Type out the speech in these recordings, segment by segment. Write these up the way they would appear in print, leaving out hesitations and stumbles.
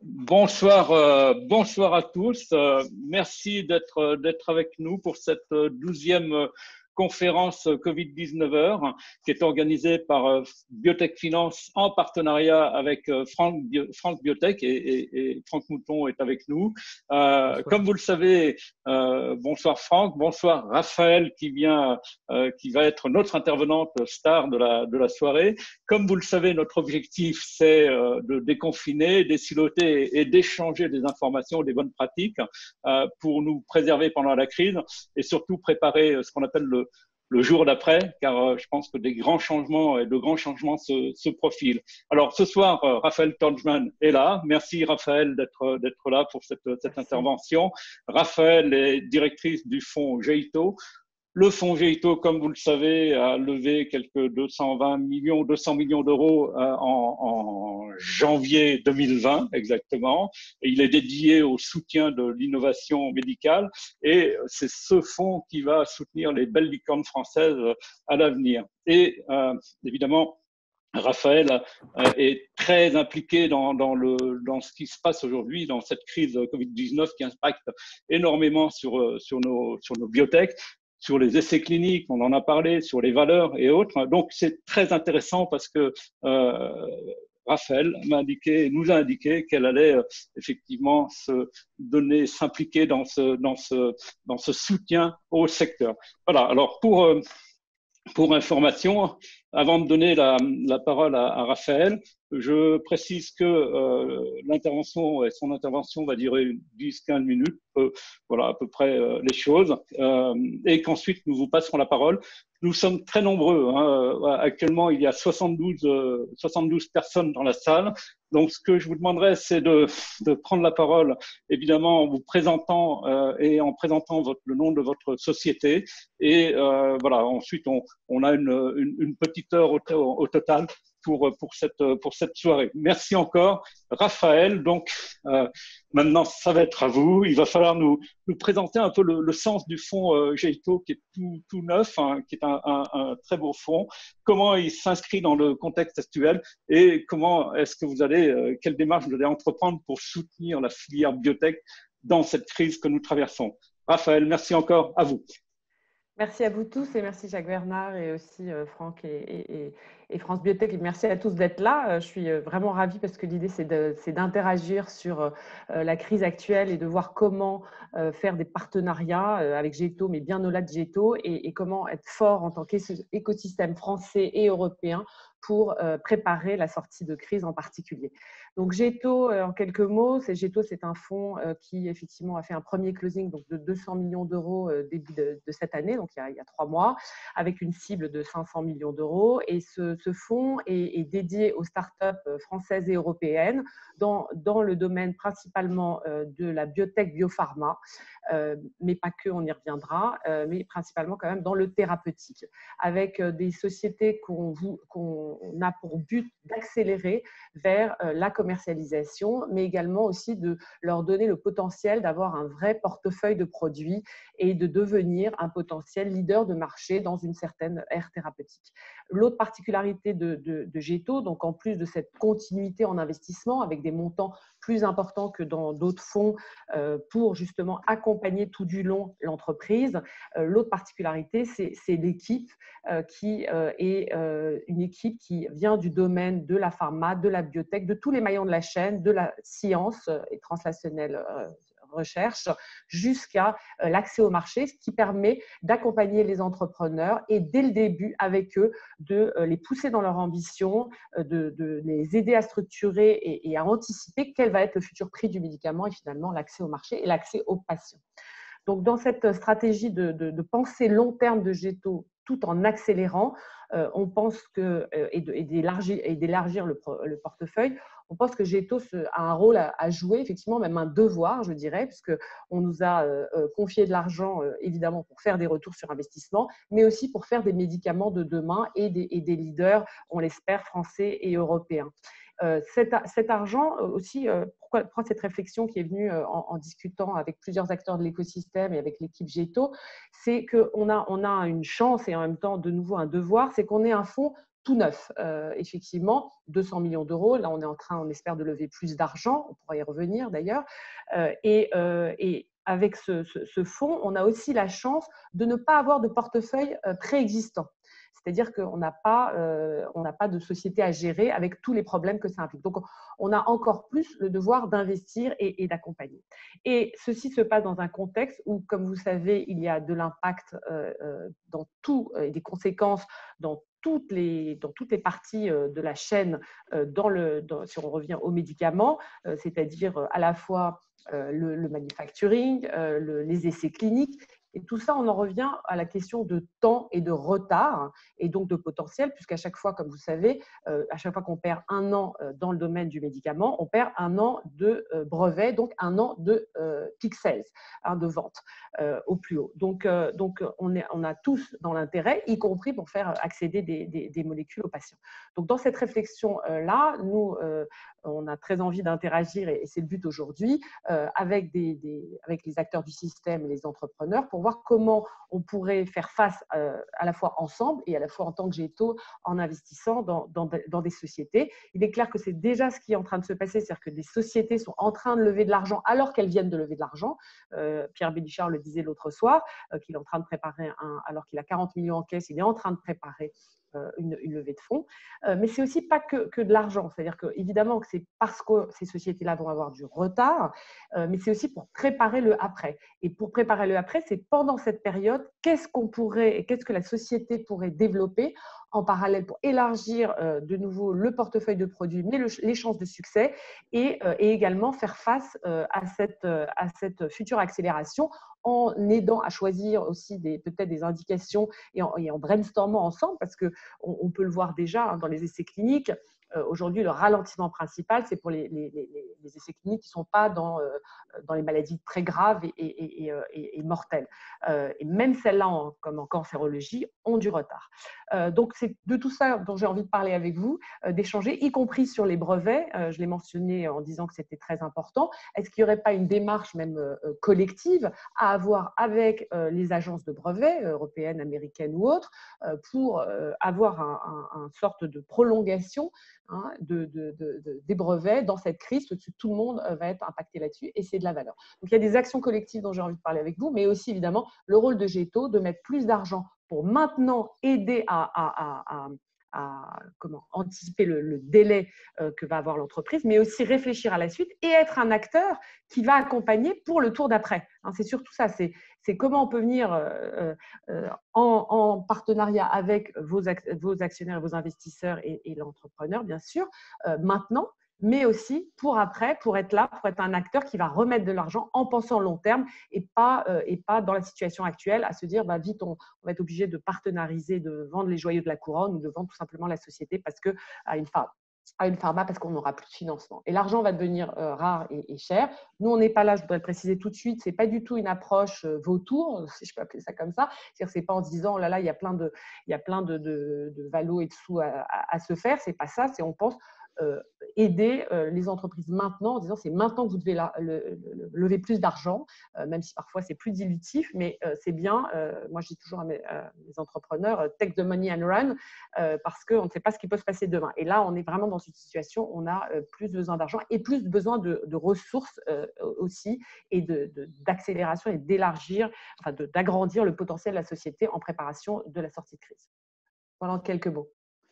Bonsoir, bonsoir à tous. Merci d'être avec nous pour cette 12e conférence Covid-19 heures qui est organisée par Biotech Finance en partenariat avec France Biotech et Franck Mouton est avec nous. Bonsoir. Comme vous le savez, bonsoir Franck, bonsoir Raphaël qui va être notre intervenante star de la soirée. Comme vous le savez, notre objectif, c'est de déconfiner, d'ésiloter et d'échanger des informations, des bonnes pratiques pour nous préserver pendant la crise et surtout préparer ce qu'on appelle le jour d'après, car je pense que des grands changements et de grands changements se profilent. Alors, ce soir, Raphaël Torgman est là. Merci, Raphaël, d'être là pour cette intervention. Raphaël est directrice du fonds GEITO. Le fonds GEITO, comme vous le savez, a levé quelques 200 millions d'euros en janvier 2020 exactement. Et il est dédié au soutien de l'innovation médicale. Et c'est ce fonds qui va soutenir les belles licornes françaises à l'avenir. Et évidemment, Raphaël est très impliqué dans ce qui se passe aujourd'hui, dans cette crise Covid-19 qui impacte énormément sur nos biotech, sur les essais cliniques, on en a parlé, sur les valeurs et autres. Donc, c'est très intéressant parce que Raphaël nous a indiqué qu'elle allait effectivement s'impliquer dans ce soutien au secteur. Voilà. Alors, pour information, avant de donner la parole à Raphaël, je précise que son intervention va durer 10-15 minutes, voilà à peu près les choses, et qu'ensuite nous vous passerons la parole. Nous sommes très nombreux. Actuellement, il y a 72 personnes dans la salle. Donc, ce que je vous demanderais, c'est de prendre la parole, évidemment, en vous présentant et en présentant le nom de votre société. Et voilà, ensuite, on a une petite heure au total pour cette soirée. Merci encore, Raphaël. Donc, maintenant, ça va être à vous. Il va falloir nous présenter un peu le sens du fonds GEITO, qui est tout neuf, qui est un très beau fonds. Comment il s'inscrit dans le contexte actuel et comment est-ce que quelle démarche vous allez entreprendre pour soutenir la filière biotech dans cette crise que nous traversons. Raphaël, merci encore, à vous. Merci à vous tous et merci Jacques Bernard et aussi Franck et France Biotech. Et merci à tous d'être là. Je suis vraiment ravie parce que l'idée, c'est d'interagir sur la crise actuelle et de voir comment faire des partenariats avec GEITO, mais bien au-delà de GEITO, et comment être fort en tant qu'écosystème français et européen pour préparer la sortie de crise en particulier. Donc GEITO, en quelques mots, GEITO, c'est un fonds qui effectivement a fait un premier closing donc, de 200 millions d'euros début de cette année, donc il y a 3 mois, avec une cible de 500 millions d'euros. Et ce fonds est dédié aux startups françaises et européennes dans le domaine principalement de la biotech biopharma, mais pas que, on y reviendra, mais principalement quand même dans le thérapeutique, avec des sociétés qu'on a pour but d'accélérer vers la commercialisation, mais également aussi de leur donner le potentiel d'avoir un vrai portefeuille de produits et de devenir un potentiel leader de marché dans une certaine ère thérapeutique. L'autre particularité de GEITO, donc en plus de cette continuité en investissement avec des montants plus importants que dans d'autres fonds pour justement accompagner tout du long l'entreprise, l'autre particularité, c'est l'équipe qui est une équipe qui vient du domaine de la pharma, de la biotech, de tous les maillons de la chaîne, de la science et translationnelle recherche jusqu'à l'accès au marché, ce qui permet d'accompagner les entrepreneurs et dès le début avec eux de les pousser dans leur ambition, de les aider à structurer et à anticiper quel va être le futur prix du médicament et finalement l'accès au marché et l'accès aux patients. Donc, dans cette stratégie de pensée long terme de GEITO, tout en accélérant, on pense que, et d'élargir le portefeuille, on pense que GEITO a un rôle à jouer, effectivement, même un devoir, je dirais, puisqu'on nous a confié de l'argent, évidemment, pour faire des retours sur investissement, mais aussi pour faire des médicaments de demain et des leaders, on l'espère, français et européens. Cet argent aussi, pourquoi cette réflexion qui est venue en discutant avec plusieurs acteurs de l'écosystème et avec l'équipe GEITO, c'est qu'on a une chance et en même temps de nouveau un devoir, c'est qu'on est un fonds tout neuf. Effectivement, 200 millions d'euros. Là, on espère de lever plus d'argent. On pourra y revenir d'ailleurs. Et avec ce fonds, on a aussi la chance de ne pas avoir de portefeuille préexistant. C'est-à-dire qu'on n'a pas de société à gérer avec tous les problèmes que ça implique. Donc, on a encore plus le devoir d'investir et d'accompagner. Et ceci se passe dans un contexte où, comme vous savez, il y a de l'impact dans tout et des conséquences dans toutes les parties de la chaîne, si on revient aux médicaments, c'est-à-dire à la fois le manufacturing, les essais cliniques. Et tout ça, on en revient à la question de temps et de retard, et donc de potentiel, puisqu'à chaque fois, comme vous savez, à chaque fois qu'on perd un an dans le domaine du médicament, on perd un an de brevet, donc un an de peak sales, de vente au plus haut. Donc on a tous dans l'intérêt, y compris pour faire accéder des molécules aux patients. Donc, dans cette réflexion-là, nous, on a très envie d'interagir, et c'est le but aujourd'hui, avec les acteurs du système et les entrepreneurs pour voir comment on pourrait faire face à la fois ensemble et à la fois en tant que Géto en investissant dans des sociétés. Il est clair que c'est déjà ce qui est en train de se passer, c'est-à-dire que des sociétés sont en train de lever de l'argent alors qu'elles viennent de lever de l'argent. Pierre Bélichard le disait l'autre soir, qu'il est en train de préparer alors qu'il a 40 millions en caisse, il est en train de préparer une levée de fonds. Mais c'est aussi pas que de l'argent. C'est-à-dire que, évidemment, que c'est parce que ces sociétés-là vont avoir du retard, mais c'est aussi pour préparer le après. Et pour préparer le après, c'est pendant cette période, qu'est-ce que la société pourrait développer en parallèle pour élargir de nouveau le portefeuille de produits, mais les chances de succès, et également faire face à cette future accélération en aidant à choisir aussi peut-être des indications et en brainstormant ensemble, parce qu'on peut le voir déjà dans les essais cliniques. Aujourd'hui, le ralentissement principal, c'est pour les essais cliniques qui ne sont pas dans les maladies très graves et mortelles. Et même celles-là, comme en cancérologie, ont du retard. Donc, c'est de tout ça dont j'ai envie de parler avec vous, d'échanger, y compris sur les brevets. Je l'ai mentionné en disant que c'était très important. Est-ce qu'il n'y aurait pas une démarche même collective à avoir avec les agences de brevets, européennes, américaines ou autres, pour avoir une sorte de prolongation des brevets dans cette crise, parce que tout le monde va être impacté là-dessus, et c'est de la valeur. Donc, il y a des actions collectives dont j'ai envie de parler avec vous, mais aussi, évidemment, le rôle de Géto de mettre plus d'argent pour maintenant aider à anticiper le délai que va avoir l'entreprise, mais aussi réfléchir à la suite et être un acteur qui va accompagner pour le tour d'après. C'est surtout ça, c'est comment on peut venir en partenariat avec vos actionnaires et vos investisseurs et l'entrepreneur, bien sûr, maintenant, mais aussi pour après, pour être là, pour être un acteur qui va remettre de l'argent en pensant long terme et pas dans la situation actuelle à se dire vite, on va être obligé de partenariser, de vendre les joyaux de la couronne ou de vendre tout simplement la société à une pharma parce qu'on n'aura plus de financement. Et l'argent va devenir rare et cher. Nous, on n'est pas là, je voudrais le préciser tout de suite, ce n'est pas du tout une approche vautour, si je peux appeler ça comme ça. C'est-à-dire, ce n'est pas en se disant, oh là là, il y a plein de valos et de sous à se faire. Ce n'est pas ça, c'est on pense aider les entreprises maintenant en disant c'est maintenant que vous devez lever plus d'argent, même si parfois c'est plus dilutif, mais c'est bien. Moi, je dis toujours à mes entrepreneurs, take the money and run, parce qu'on ne sait pas ce qui peut se passer demain. Et là, on est vraiment dans une situation où on a plus besoin d'argent et plus besoin de ressources aussi, et d'accélération et d'élargir, d'agrandir le potentiel de la société en préparation de la sortie de crise. Voilà en quelques mots.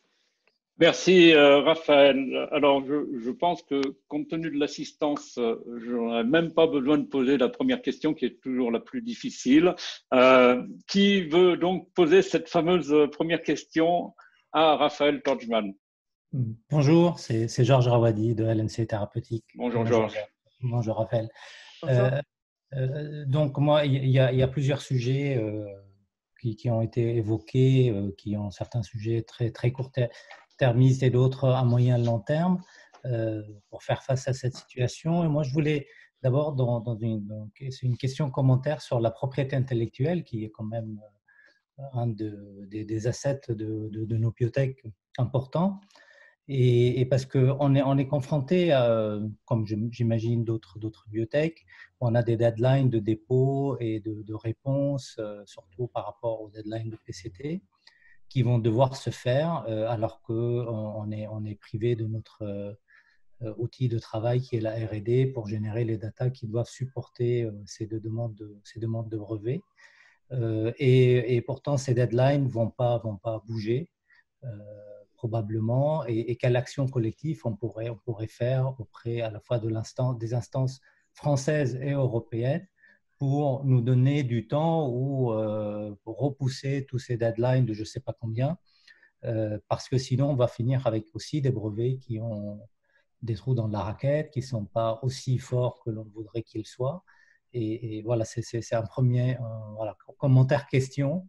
Merci Raphaël. Alors je pense que compte tenu de l'assistance, je n'aurais même pas besoin de poser la première question qui est toujours la plus difficile. Qui veut donc poser cette fameuse première question à Raphaël Torgman? Bonjour, c'est Georges Rawadi de LNC Thérapeutique. Bonjour Georges. Bonjour Raphaël. Bonjour. Donc moi, il y a plusieurs sujets qui ont été évoqués, qui ont certains sujets très court-termistes et d'autres à moyen et long terme pour faire face à cette situation. Et moi, je voulais d'abord, c'est une question commentaire sur la propriété intellectuelle qui est quand même un des assets de nos biotech importants. Et parce qu'on est confronté, comme j'imagine d'autres biotech, on a des deadlines de dépôt et de réponse, surtout par rapport aux deadlines de PCT, qui vont devoir se faire alors qu'on est privé de notre outil de travail qui est la R&D pour générer les datas qui doivent supporter ces demandes de brevets. Et pourtant, ces deadlines ne vont pas bouger probablement. Et quelle action collective on pourrait faire auprès à la fois des instances françaises et européennes pour nous donner du temps ou pour repousser tous ces deadlines de je ne sais pas combien, parce que sinon on va finir avec aussi des brevets qui ont des trous dans la raquette, qui ne sont pas aussi forts que l'on voudrait qu'ils soient. Et voilà, c'est un premier voilà, commentaire, question,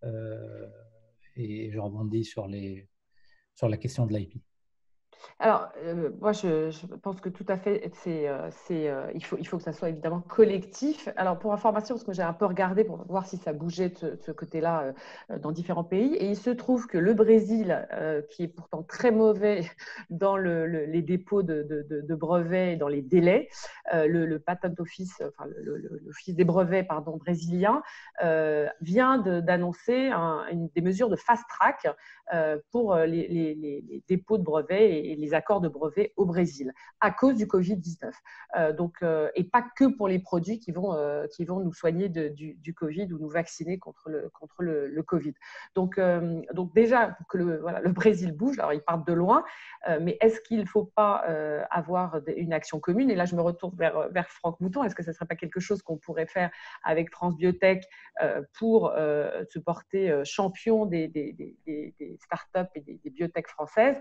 et je rebondis sur la question de l'IP. Alors, moi, je pense que tout à fait, il faut que ça soit évidemment collectif. Alors, pour information, parce que j'ai un peu regardé pour voir si ça bougeait de ce côté-là dans différents pays, et il se trouve que le Brésil, qui est pourtant très mauvais dans les dépôts de brevets et dans les délais, le Patent Office, enfin l'Office des brevets, pardon, brésilien, vient d'annoncer des mesures de fast track pour les dépôts de brevets et les accords de brevets au Brésil à cause du Covid-19. Et pas que pour les produits qui vont nous soigner du Covid ou nous vacciner contre le Covid. Donc déjà, pour que le Brésil bouge, alors ils partent de loin, mais est-ce qu'il ne faut pas avoir une action commune? Et là, je me retourne vers Franck Mouton. Est-ce que ce ne serait pas quelque chose qu'on pourrait faire avec France Biotech pour se porter champion des startups et des biotech françaises,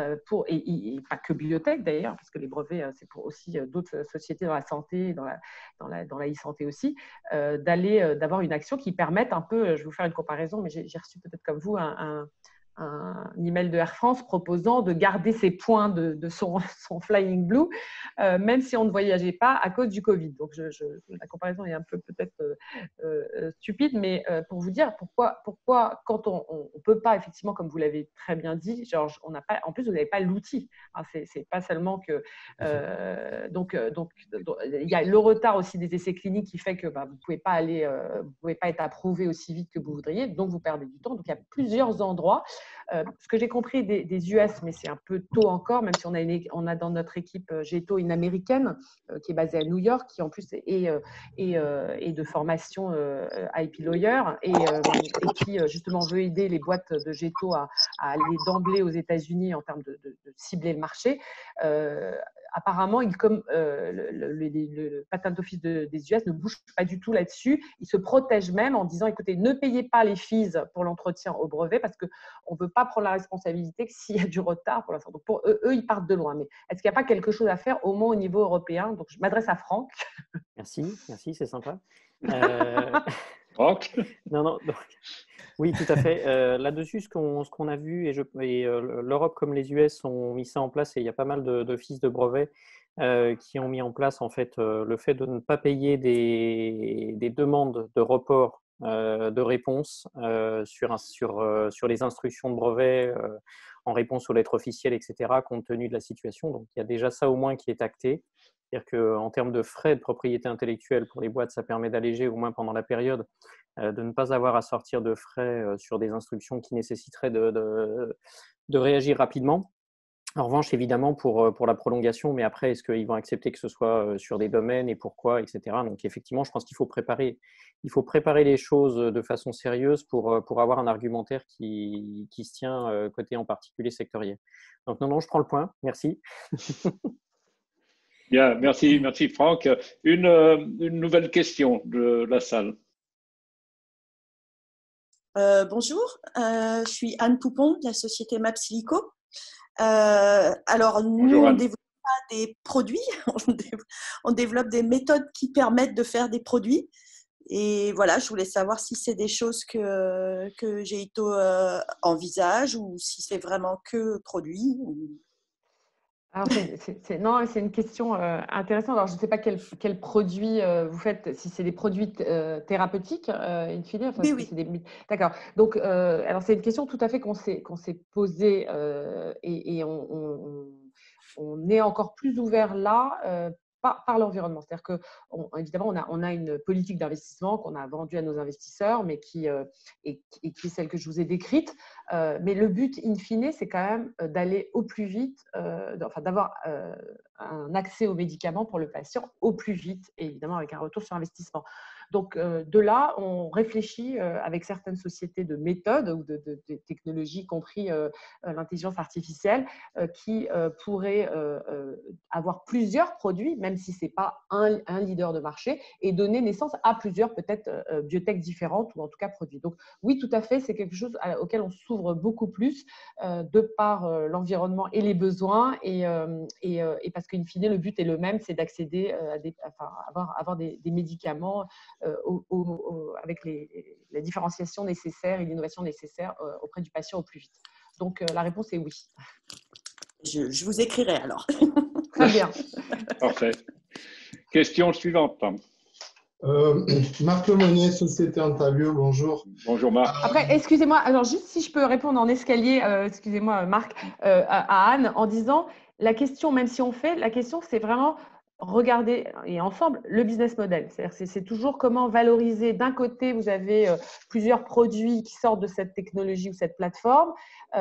et pas que biotech d'ailleurs, parce que les brevets, c'est pour aussi d'autres sociétés dans la santé, dans la e-santé aussi, d'avoir une action qui permette un peu, je vais vous faire une comparaison, mais j'ai reçu peut-être comme vous un email de Air France proposant de garder ses points de son Flying Blue, même si on ne voyageait pas à cause du Covid. Donc, la comparaison est un peu peut-être stupide, mais pour vous dire pourquoi quand on ne peut pas, effectivement, comme vous l'avez très bien dit, Georges, on n'a pas, en plus, vous n'avez pas l'outil. Hein, c'est pas seulement que… donc, il y a le retard aussi des essais cliniques qui fait que vous ne pouvez pas être approuvé aussi vite que vous voudriez, donc vous perdez du temps. Donc, il y a plusieurs endroits. Ce que j'ai compris des US, mais c'est un peu tôt encore, même si on a dans notre équipe GETO une américaine qui est basée à New York, qui en plus est de formation IP lawyer et qui justement veut aider les boîtes de GETO à aller d'emblée aux États-Unis en termes de cibler le marché. Apparemment, le Patent Office des US ne bouge pas du tout là-dessus. Ils se protègent même en disant, écoutez, ne payez pas les fees pour l'entretien au brevet parce qu'on ne peut pas prendre la responsabilité que s'il y a du retard pour l'instant. Donc, pour eux, ils partent de loin. Mais est-ce qu'il n'y a pas quelque chose à faire au moins au niveau européen? Donc, je m'adresse à Franck. Merci, c'est sympa. Franck? Non. Oui, tout à fait. Là-dessus, ce qu'on a vu, l'Europe comme les US ont mis ça en place, et il y a pas mal d'offices de brevets qui ont mis en place en fait le fait de ne pas payer des demandes de report de réponse sur les instructions de brevets en réponse aux lettres officielles, etc., compte tenu de la situation. Donc, il y a déjà ça au moins qui est acté. C'est-à-dire qu'en termes de frais de propriété intellectuelle pour les boîtes, ça permet d'alléger, au moins pendant la période, de ne pas avoir à sortir de frais sur des instructions qui nécessiteraient de réagir rapidement. En revanche, évidemment, pour la prolongation, mais après, est-ce qu'ils vont accepter que ce soit sur des domaines et pourquoi, etc. Donc, effectivement, je pense qu'il faut préparer les choses de façon sérieuse pour avoir un argumentaire qui se tient côté en particulier sectoriel. Donc, non, je prends le point. Merci. Bien, merci Franck. Une nouvelle question de la salle. Bonjour, je suis Anne Poupon de la société Mapsilico. Alors, nous, on ne développe pas des produits, on développe des méthodes qui permettent de faire des produits. Et voilà, je voulais savoir si c'est des choses que GETO envisage ou si c'est vraiment que produit. Alors, c'est une question intéressante. Alors, je ne sais pas quel produit vous faites, si c'est des produits thérapeutiques, in fine. Enfin, oui. D'accord. Donc, alors, c'est une question tout à fait qu'on s'est posée et on est encore plus ouvert là par l'environnement. C'est-à-dire qu'évidemment, on a une politique d'investissement qu'on a vendue à nos investisseurs, mais qui est celle que je vous ai décrite. Mais le but, in fine, c'est quand même d'aller au plus vite, d'avoir un accès aux médicaments pour le patient au plus vite, et évidemment avec un retour sur investissement. Donc, de là, on réfléchit avec certaines sociétés de méthodes ou de technologies, y compris l'intelligence artificielle, qui pourraient avoir plusieurs produits, même si ce n'est pas un leader de marché, et donner naissance à plusieurs, peut-être, biotech différentes ou en tout cas produits. Donc, oui, tout à fait, c'est quelque chose auquel on s'ouvre beaucoup plus de par l'environnement et les besoins, et parce qu'in fine, le but est le même, c'est d'accéder à avoir des médicaments avec la différenciation nécessaire et l'innovation nécessaire auprès du patient au plus vite. Donc, la réponse est oui. Je vous écrirai alors. Très bien. Parfait. Question suivante. Marc Lemonnier, Société Antavio, bonjour. Bonjour Marc. Après, excusez-moi, alors juste si je peux répondre en escalier, excusez-moi Marc, à Anne, en disant, la question, même si on fait, la question c'est vraiment regarder, et ensemble, le business model. C'est-à-dire, c'est toujours comment valoriser. D'un côté, vous avez plusieurs produits qui sortent de cette technologie ou cette plateforme,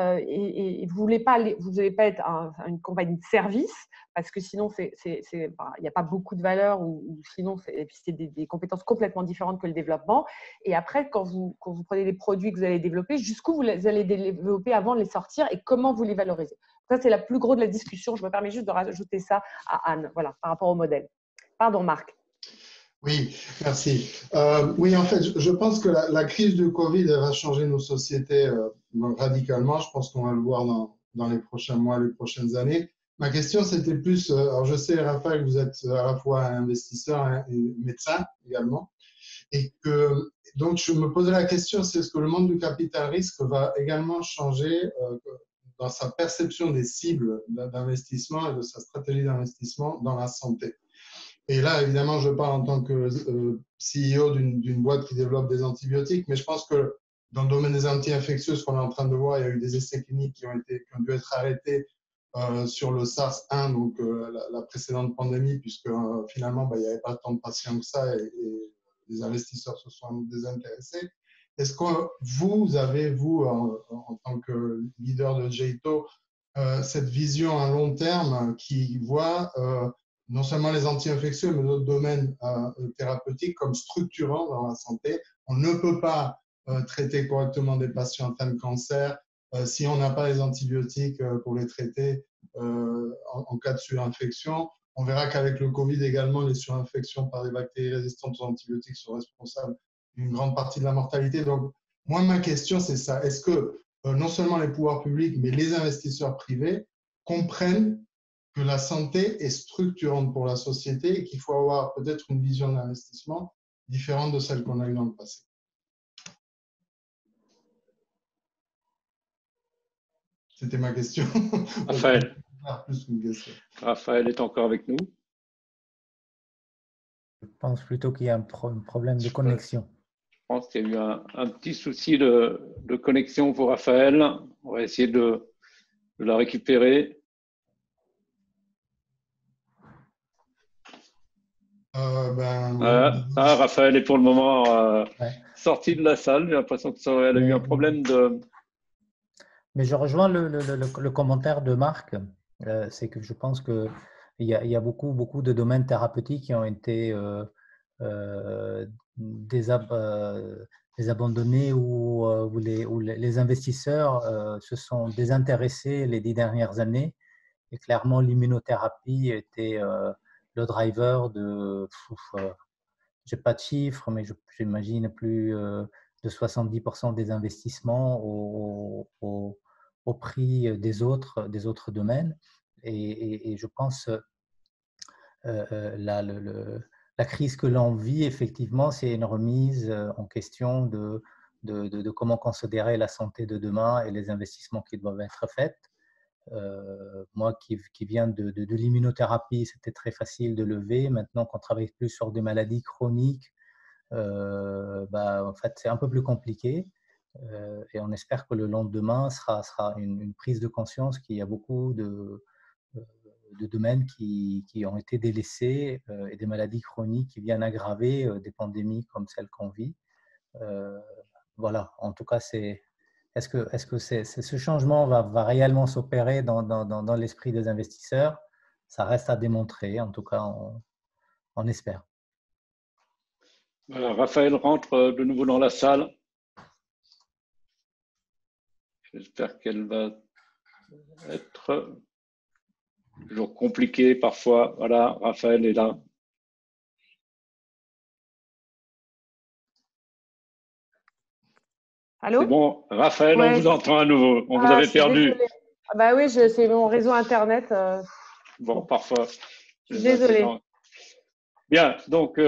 et vous n'allez pas être une compagnie de service, parce que sinon, il n'y a pas beaucoup de valeur, ou sinon, c'est des compétences complètement différentes que le développement. Et après, quand vous prenez les produits que vous allez développer, jusqu'où vous allez développer avant de les sortir et comment vous les valorisez. Ça, c'est la plus grosse de la discussion. Je me permets juste de rajouter ça à Anne, voilà, par rapport au modèle. Pardon, Marc. Oui, merci. Oui, en fait, je pense que la crise du Covid va changer nos sociétés radicalement. Je pense qu'on va le voir dans les prochains mois, les prochaines années. Ma question, c'était plus, alors je sais, Raphaël, vous êtes à la fois investisseur et médecin également. Et que, donc, je me posais la question, c'est est-ce que le monde du capital risque va également changer dans sa perception des cibles d'investissement et de sa stratégie d'investissement dans la santé. Et là, évidemment, je parle en tant que CEO d'une boîte qui développe des antibiotiques, mais je pense que dans le domaine des anti-infectieux, ce qu'on est en train de voir, il y a eu des essais cliniques qui ont dû être arrêtés sur le SARS-1, donc la précédente pandémie, puisque finalement, il n'y avait pas tant de patients que ça et les investisseurs se sont désintéressés. Est-ce que vous avez, en tant que leader de J-ITO, cette vision à long terme qui voit non seulement les anti-infectieux, mais d'autres domaines thérapeutiques comme structurants dans la santé? On ne peut pas traiter correctement des patients atteints de cancer si on n'a pas les antibiotiques pour les traiter en cas de surinfection. On verra qu'avec le Covid également, les surinfections par des bactéries résistantes aux antibiotiques sont responsables d'une grande partie de la mortalité. Donc, moi, ma question, c'est ça. Est-ce que non seulement les pouvoirs publics, mais les investisseurs privés comprennent que la santé est structurante pour la société et qu'il faut avoir peut-être une vision d'investissement différente de celle qu'on a eue dans le passé? C'était ma question. Raphaël. Plus qu'une question. Raphaël est encore avec nous? Je pense plutôt qu'il y a un problème de connexion. Je pense qu'il y a eu un petit souci de connexion pour Raphaël. On va essayer de la récupérer. Raphaël est pour le moment sorti de la salle. J'ai l'impression qu'elle a eu un problème de… Mais je rejoins le commentaire de Marc. C'est que je pense qu'il y a beaucoup de domaines thérapeutiques qui ont été désabandonnés où les investisseurs se sont désintéressés les 10 dernières années. Et clairement, l'immunothérapie était le driver de… je n'ai pas de chiffres, mais j'imagine plus de 70% des investissements au prix des autres domaines. Et je pense la crise que l'on vit, effectivement, c'est une remise en question de comment considérer la santé de demain et les investissements qui doivent être faits. Moi qui viens de l'immunothérapie, c'était très facile de lever. Maintenant qu'on travaille plus sur des maladies chroniques, en fait, c'est un peu plus compliqué. Et on espère que le lendemain sera une prise de conscience qu'il y a beaucoup domaines qui ont été délaissés et des maladies chroniques qui viennent aggraver des pandémies comme celle qu'on vit. Voilà, en tout cas, est-ce que ce changement va réellement s'opérer dans l'esprit des investisseurs? Ça reste à démontrer, en tout cas, on espère. Voilà, Raphaël rentre de nouveau dans la salle. J'espère qu'elle va être toujours compliquée parfois. Voilà, Raphaël est là. Allô? C'est bon, Raphaël, Ouais. on vous entend à nouveau. On vous avait perdu. Ah bah oui, c'est mon réseau Internet. Bon, parfois. Je suis désolée. Bien, donc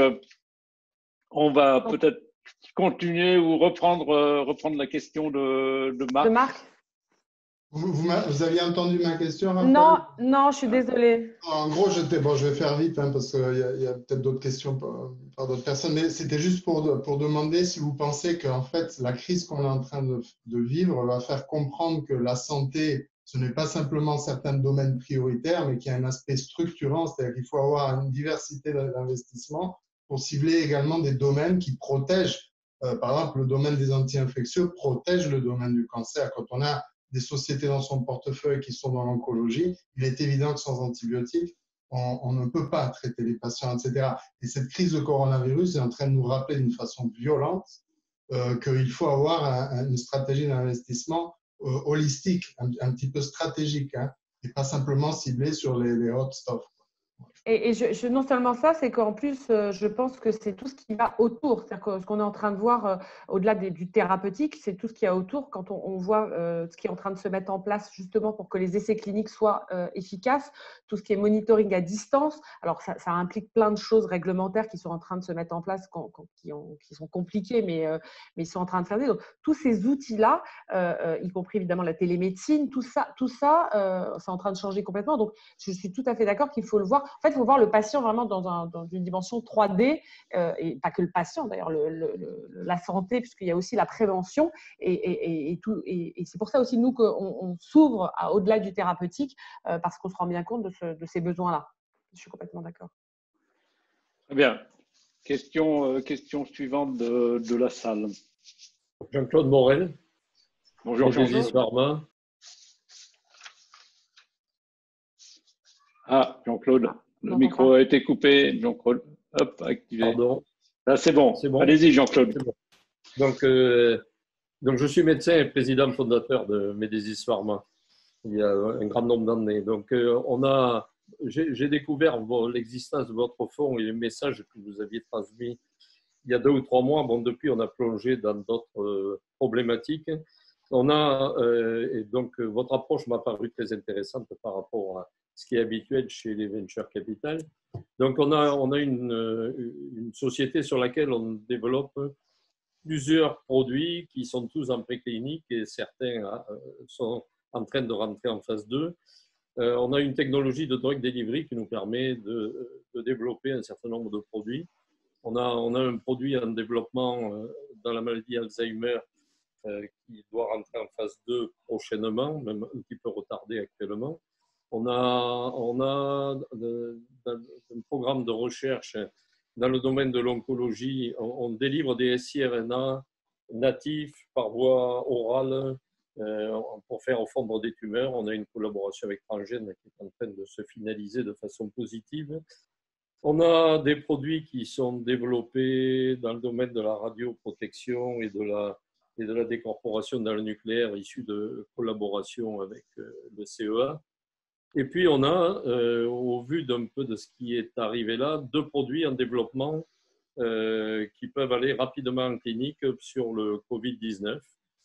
on va peut-être continuer ou reprendre la question de Marc. De Marc? Vous aviez entendu ma question, Raphaël? Non, je suis désolée. En gros, je vais faire vite parce qu'il y a peut-être d'autres questions par d'autres personnes, mais c'était juste pour demander si vous pensez qu'en fait, la crise qu'on est en train de vivre va faire comprendre que la santé, ce n'est pas simplement certains domaines prioritaires, mais qu'il y a un aspect structurant, c'est-à-dire qu'il faut avoir une diversité d'investissements pour cibler également des domaines qui protègent. Par exemple, le domaine des anti-infectieux protège le domaine du cancer. Quand on a des sociétés dans son portefeuille qui sont dans l'oncologie, il est évident que sans antibiotiques, on ne peut pas traiter les patients, etc. Et cette crise de coronavirus est en train de nous rappeler d'une façon violente qu'il faut avoir une stratégie d'investissement holistique, un petit peu stratégique, hein, et pas simplement ciblée sur les hot stuff. Et non seulement ça, c'est qu'en plus, je pense que c'est tout ce qui va autour. C'est-à-dire que ce qu'on est en train de voir au-delà du thérapeutique, c'est tout ce qu'il y a autour. Quand on voit ce qui est en train de se mettre en place justement pour que les essais cliniques soient efficaces, tout ce qui est monitoring à distance. Alors, ça implique plein de choses réglementaires qui sont en train de se mettre en place, qui sont compliquées, mais ils sont en train de faire. Donc, tous ces outils-là, y compris évidemment la télémédecine, tout ça, c'est en train de changer complètement. Donc, je suis tout à fait d'accord qu'il faut le voir. En fait, il faut voir le patient vraiment dans une dimension 3D, et pas que le patient d'ailleurs, la santé, puisqu'il y a aussi la prévention. Et c'est pour ça aussi, nous, qu'on s'ouvre au-delà du thérapeutique, parce qu'on se rend bien compte de ces besoins-là. Je suis complètement d'accord. Très bien. Question suivante de la salle. Jean-Claude Morel. Bonjour Jean-Claude. Pharma. Ah, Jean-Claude, le micro a été coupé. Jean-Claude, hop, activé. Pardon. Là, c'est bon. Bon. Allez-y, Jean-Claude. Bon. Donc, je suis médecin et président fondateur de Médésis Pharma il y a un grand nombre d'années. Donc, j'ai découvert l'existence de votre fonds et les messages que vous aviez transmis il y a 2 ou 3 mois. Bon, depuis, on a plongé dans d'autres problématiques. Et donc, votre approche m'a paru très intéressante par rapport à ce qui est habituel chez les venture capital. Donc, on a une société sur laquelle on développe plusieurs produits qui sont tous en préclinique et certains sont en train de rentrer en phase 2. On a une technologie de drug delivery qui nous permet de développer un certain nombre de produits. On a un produit en développement dans la maladie Alzheimer qui doit rentrer en phase 2 prochainement, même un petit peu retardé actuellement. On a un programme de recherche dans le domaine de l'oncologie. On délivre des siRNA natifs par voie orale pour faire fondre des tumeurs. On a une collaboration avec Transgène qui est en train de se finaliser de façon positive. On a des produits qui sont développés dans le domaine de la radioprotection et de la décorporation dans le nucléaire issus de collaboration avec le CEA. Et puis, on a, au vu d'un peu de ce qui est arrivé là, 2 produits en développement qui peuvent aller rapidement en clinique sur le Covid-19.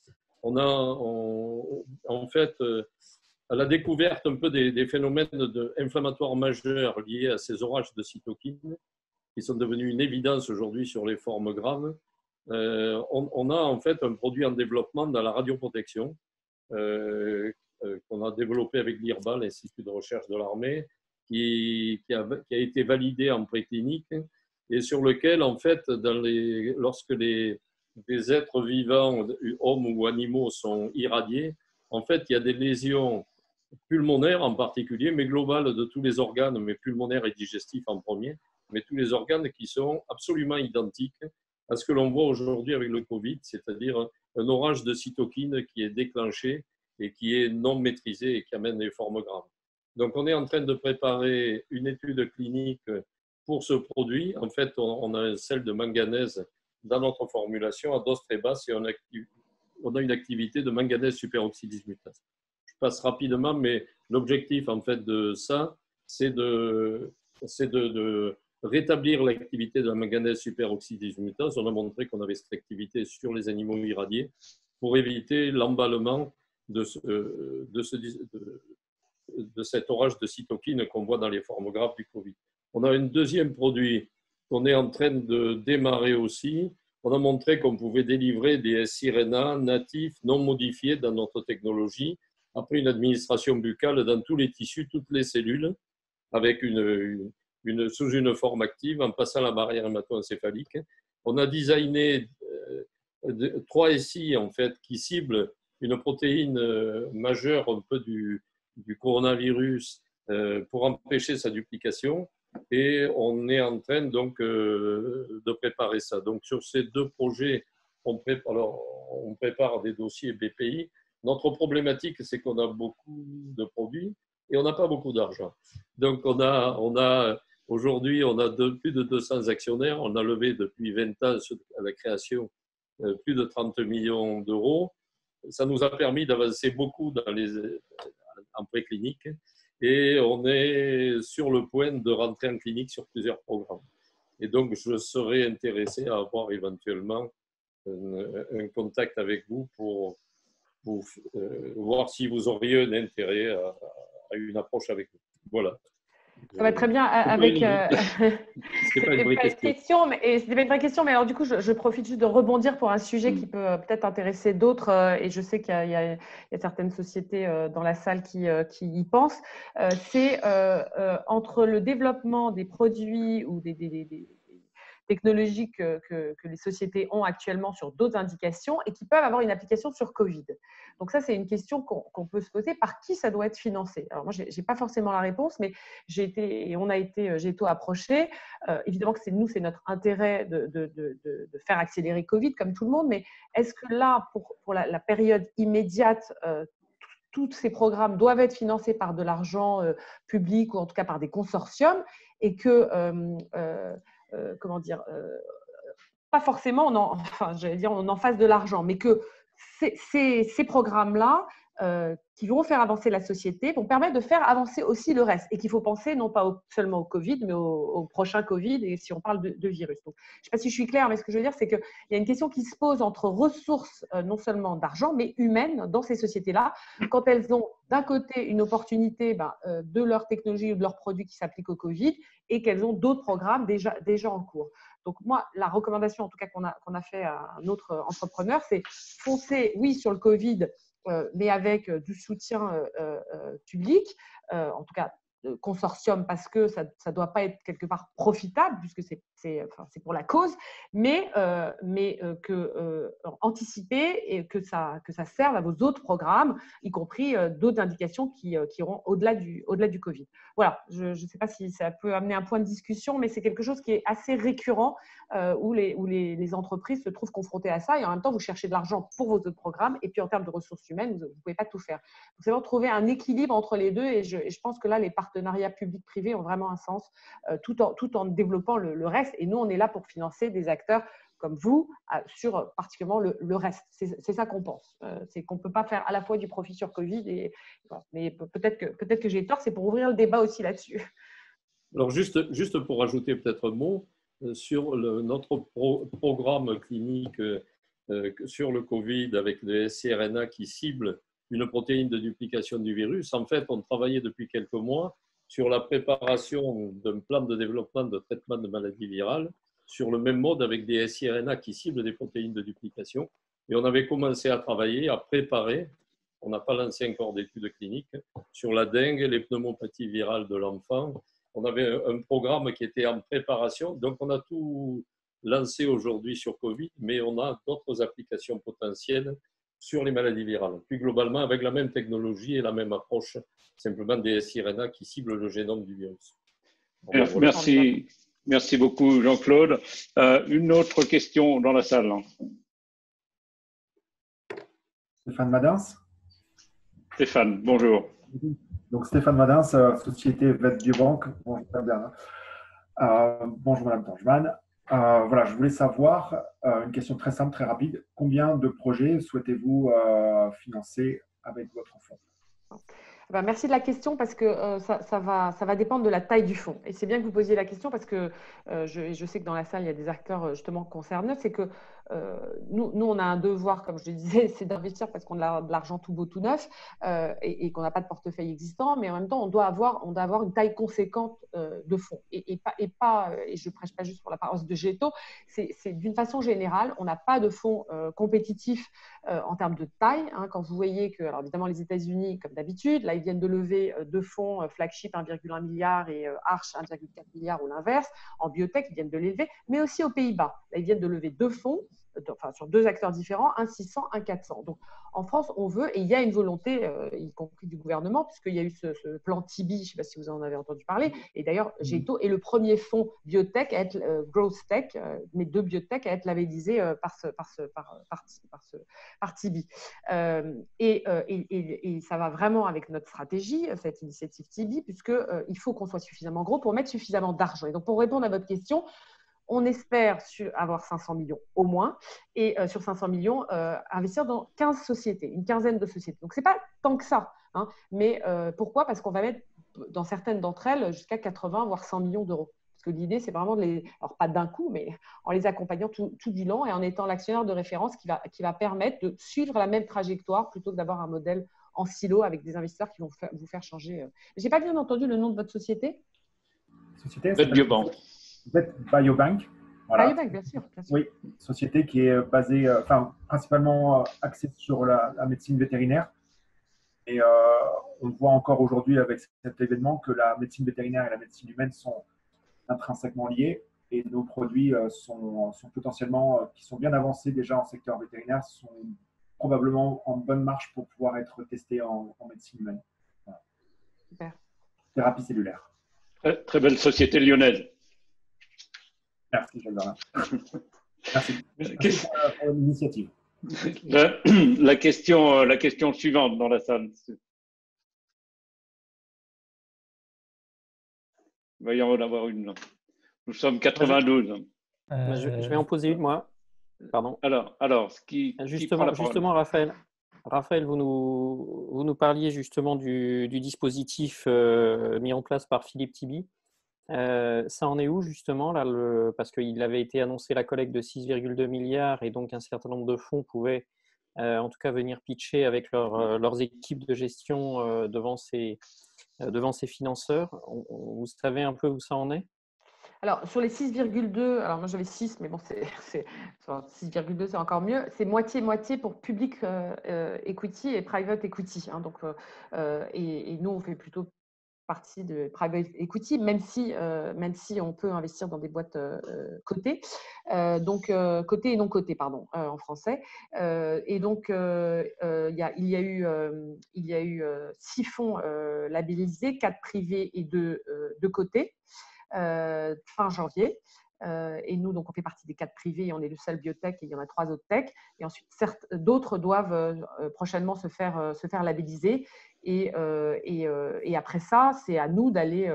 En fait, à la découverte un peu des phénomènes inflammatoires majeurs liés à ces orages de cytokines, qui sont devenus une évidence aujourd'hui sur les formes graves, on a en fait un produit en développement dans la radioprotection qu'on a développé avec l'IRBA, l'Institut de recherche de l'armée, qui a été validé en préclinique et sur lequel, en fait, lorsque des êtres vivants, hommes ou animaux, sont irradiés, en fait, il y a des lésions pulmonaire en particulier, mais globale de tous les organes, mais pulmonaire et digestif en premier, mais tous les organes qui sont absolument identiques à ce que l'on voit aujourd'hui avec le Covid, c'est-à-dire un orage de cytokines qui est déclenché et qui est non maîtrisé et qui amène des formes graves. Donc, on est en train de préparer une étude clinique pour ce produit. En fait, on a un sel de manganèse dans notre formulation à dose très basse et on a une activité de manganèse superoxydase mutase. Je passe rapidement, mais l'objectif en fait de ça, c'est de rétablir l'activité de la manganèse superoxydase mutase. On a montré qu'on avait cette activité sur les animaux irradiés pour éviter l'emballement de cet orage de cytokines qu'on voit dans les formes graves du Covid. On a un deuxième produit qu'on est en train de démarrer aussi. On a montré qu'on pouvait délivrer des siRNA natifs non modifiés dans notre technologie après une administration buccale dans tous les tissus, toutes les cellules, avec sous une forme active en passant la barrière hémato-encéphalique. On a designé 3 SI en fait, qui ciblent une protéine majeure un peu du coronavirus pour empêcher sa duplication. Et on est en train donc de préparer ça. Donc sur ces 2 projets, on prépare des dossiers BPI. Notre problématique, c'est qu'on a beaucoup de produits et on n'a pas beaucoup d'argent. Donc aujourd'hui, on a plus de 200 actionnaires. On a levé depuis 20 ans à la création plus de 30 millions d'euros. Ça nous a permis d'avancer beaucoup en préclinique. Et on est sur le point de rentrer en clinique sur plusieurs programmes. Et donc, je serais intéressé à avoir éventuellement un contact avec vous pour voir si vous auriez un intérêt à une approche avec nous. Voilà. Ça va très bien avec. C'était pas une vraie question, mais c'était pas une vraie question. Mais alors du coup, je profite juste de rebondir pour un sujet qui peut peut-être intéresser d'autres. Et je sais qu'il y a certaines sociétés dans la salle qui y pensent. C'est entre le développement des produits ou des technologies que les sociétés ont actuellement sur d'autres indications et qui peuvent avoir une application sur Covid. Donc ça, c'est une question qu'on peut se poser. Par qui ça doit être financé? Alors moi, je n'ai pas forcément la réponse, mais j'ai été approché. Évidemment que c'est notre intérêt de faire accélérer Covid, comme tout le monde, mais est-ce que là, pour la période immédiate, tous ces programmes doivent être financés par de l'argent public ou en tout cas par des consortiums et que pas forcément on en fasse de l'argent, mais que ces programmes-là qui vont faire avancer la société vont permettre de faire avancer aussi le reste et qu'il faut penser non pas seulement au Covid, mais au prochain Covid et si on parle de virus. Donc, je ne sais pas si je suis claire, mais ce que je veux dire, c'est qu'il y a une question qui se pose entre ressources non seulement d'argent, mais humaines dans ces sociétés-là, quand elles ont d'un côté une opportunité de leur technologie ou de leurs produits qui s'appliquent au Covid et qu'elles ont d'autres programmes déjà en cours. Donc moi, la recommandation en tout cas qu'on a fait à un autre entrepreneur, c'est foncer, oui, sur le Covid, mais avec du soutien public, en tout cas consortium, parce que ça ne doit pas être quelque part profitable, puisque c'est pour la cause, mais anticiper et que ça serve à vos autres programmes, y compris d'autres indications qui iront au-delà du Covid. Voilà, je ne sais pas si ça peut amener un point de discussion, mais c'est quelque chose qui est assez récurrent où les entreprises se trouvent confrontées à ça et en même temps, vous cherchez de l'argent pour vos autres programmes et puis en termes de ressources humaines, vous ne pouvez pas tout faire. Donc, c'est vraiment trouver un équilibre entre les deux et je pense que là, les partenariats publics-privés ont vraiment un sens tout en développant le reste. Et nous, on est là pour financer des acteurs comme vous sur particulièrement le reste. C'est ça qu'on pense. C'est qu'on ne peut pas faire à la fois du profit sur Covid. Mais peut-être que j'ai tort, c'est pour ouvrir le débat aussi là-dessus. Alors, juste pour ajouter peut-être un mot, sur notre programme clinique sur le Covid avec le siRNA qui cible une protéine de duplication du virus. En fait, on travaillait depuis quelques mois sur la préparation d'un plan de développement de traitement de maladies virales sur le même mode avec des siRNA qui ciblent des protéines de duplication. Et on avait commencé à travailler, à préparer, on n'a pas lancé encore d'études cliniques, sur la dengue, les pneumopathies virales de l'enfant. On avait un programme qui était en préparation. Donc, on a tout lancé aujourd'hui sur Covid, mais on a d'autres applications potentielles sur les maladies virales. Plus globalement, avec la même technologie et la même approche, simplement des siRNA qui ciblent le génome du virus. Merci, merci beaucoup Jean-Claude. Une autre question dans la salle. Stéphane Madins. Stéphane, bonjour. Donc Stéphane Madins, société VET Biobank. Bonjour Madame Tangeman. Voilà, je voulais savoir, une question très simple, très rapide. Combien de projets souhaitez-vous financer avec votre fonds? Merci de la question parce que ça va dépendre de la taille du fonds. Et c'est bien que vous posiez la question parce que je sais que dans la salle, il y a des acteurs justement concernés. C'est que nous, on a un devoir, comme je le disais, c'est d'investir parce qu'on a de l'argent tout beau, tout neuf et qu'on n'a pas de portefeuille existant. Mais en même temps, on doit avoir une taille conséquente de fonds. Et je ne prêche pas juste pour la paroisse de Géto, c'est d'une façon générale, on n'a pas de fonds compétitifs en termes de taille. Quand vous voyez que, alors évidemment, les États-Unis, comme d'habitude, là, ils viennent de lever deux fonds flagship 1,1 milliard et Arch 1,4 milliard ou l'inverse. En biotech, ils viennent de l'élever, mais aussi aux Pays-Bas. Là, ils viennent de lever deux fonds, sur deux acteurs différents, un 600, un 400. Donc, en France, on veut, et il y a une volonté, y compris du gouvernement, puisqu'il y a eu ce plan Tibi, je ne sais pas si vous en avez entendu parler, et d'ailleurs, Géto est le premier fonds biotech à être growth tech, mais de biotech à être labellisé par Tibi. Et ça va vraiment avec notre stratégie, cette initiative Tibi, puisqu'il faut qu'on soit suffisamment gros pour mettre suffisamment d'argent. Et donc, pour répondre à votre question, on espère avoir 500 millions au moins, et sur 500 millions, investir dans 15 sociétés, une quinzaine de sociétés. Donc, ce n'est pas tant que ça. Mais pourquoi? Parce qu'on va mettre dans certaines d'entre elles jusqu'à 80 voire 100 millions d'euros. Parce que l'idée, c'est vraiment alors pas d'un coup, mais en les accompagnant tout du long et en étant l'actionnaire de référence qui va permettre de suivre la même trajectoire plutôt que d'avoir un modèle en silo avec des investisseurs qui vont vous faire changer. Je n'ai pas bien entendu le nom de votre société. Société VET Biobank. VET Biobank. Voilà. Biobank, bien sûr. Oui, société qui est basée, principalement axée sur la médecine vétérinaire. Et on voit encore aujourd'hui avec cet événement que la médecine vétérinaire et la médecine humaine sont intrinsèquement liés et nos produits sont potentiellement, qui sont bien avancés déjà en secteur vétérinaire, sont probablement en bonne marche pour pouvoir être testés en médecine humaine. Voilà. Super. Thérapie cellulaire. Très belle société lyonnaise. Merci, Jean-Bernard. Merci pour l'initiative. La question suivante dans la salle. Il va y en avoir une. Nous sommes 92. Je vais en poser une, moi. Pardon. Alors justement, Raphaël, vous nous parliez justement du dispositif mis en place par Philippe Tibi. Ça en est où justement là, parce qu'il avait été annoncé la collecte de 6,2 milliards et donc un certain nombre de fonds pouvaient en tout cas venir pitcher avec leurs équipes de gestion devant ces financeurs. Vous savez un peu où ça en est? Alors, sur les 6,2, alors moi j'avais 6, mais bon, 6,2 c'est encore mieux. C'est moitié-moitié pour public equity et private equity. Donc, et nous, on fait plutôt partie de private equity, même si on peut investir dans des boîtes cotées, donc cotées et non cotées, pardon, en français. Et donc il y a eu 6 fonds labellisés, 4 privés et 2 cotés fin janvier. Et nous, donc, on fait partie des 4 privés, on est le seul biotech et il y en a 3 autres tech. Et ensuite, d'autres doivent prochainement se faire labelliser. Et après ça, c'est à nous d'aller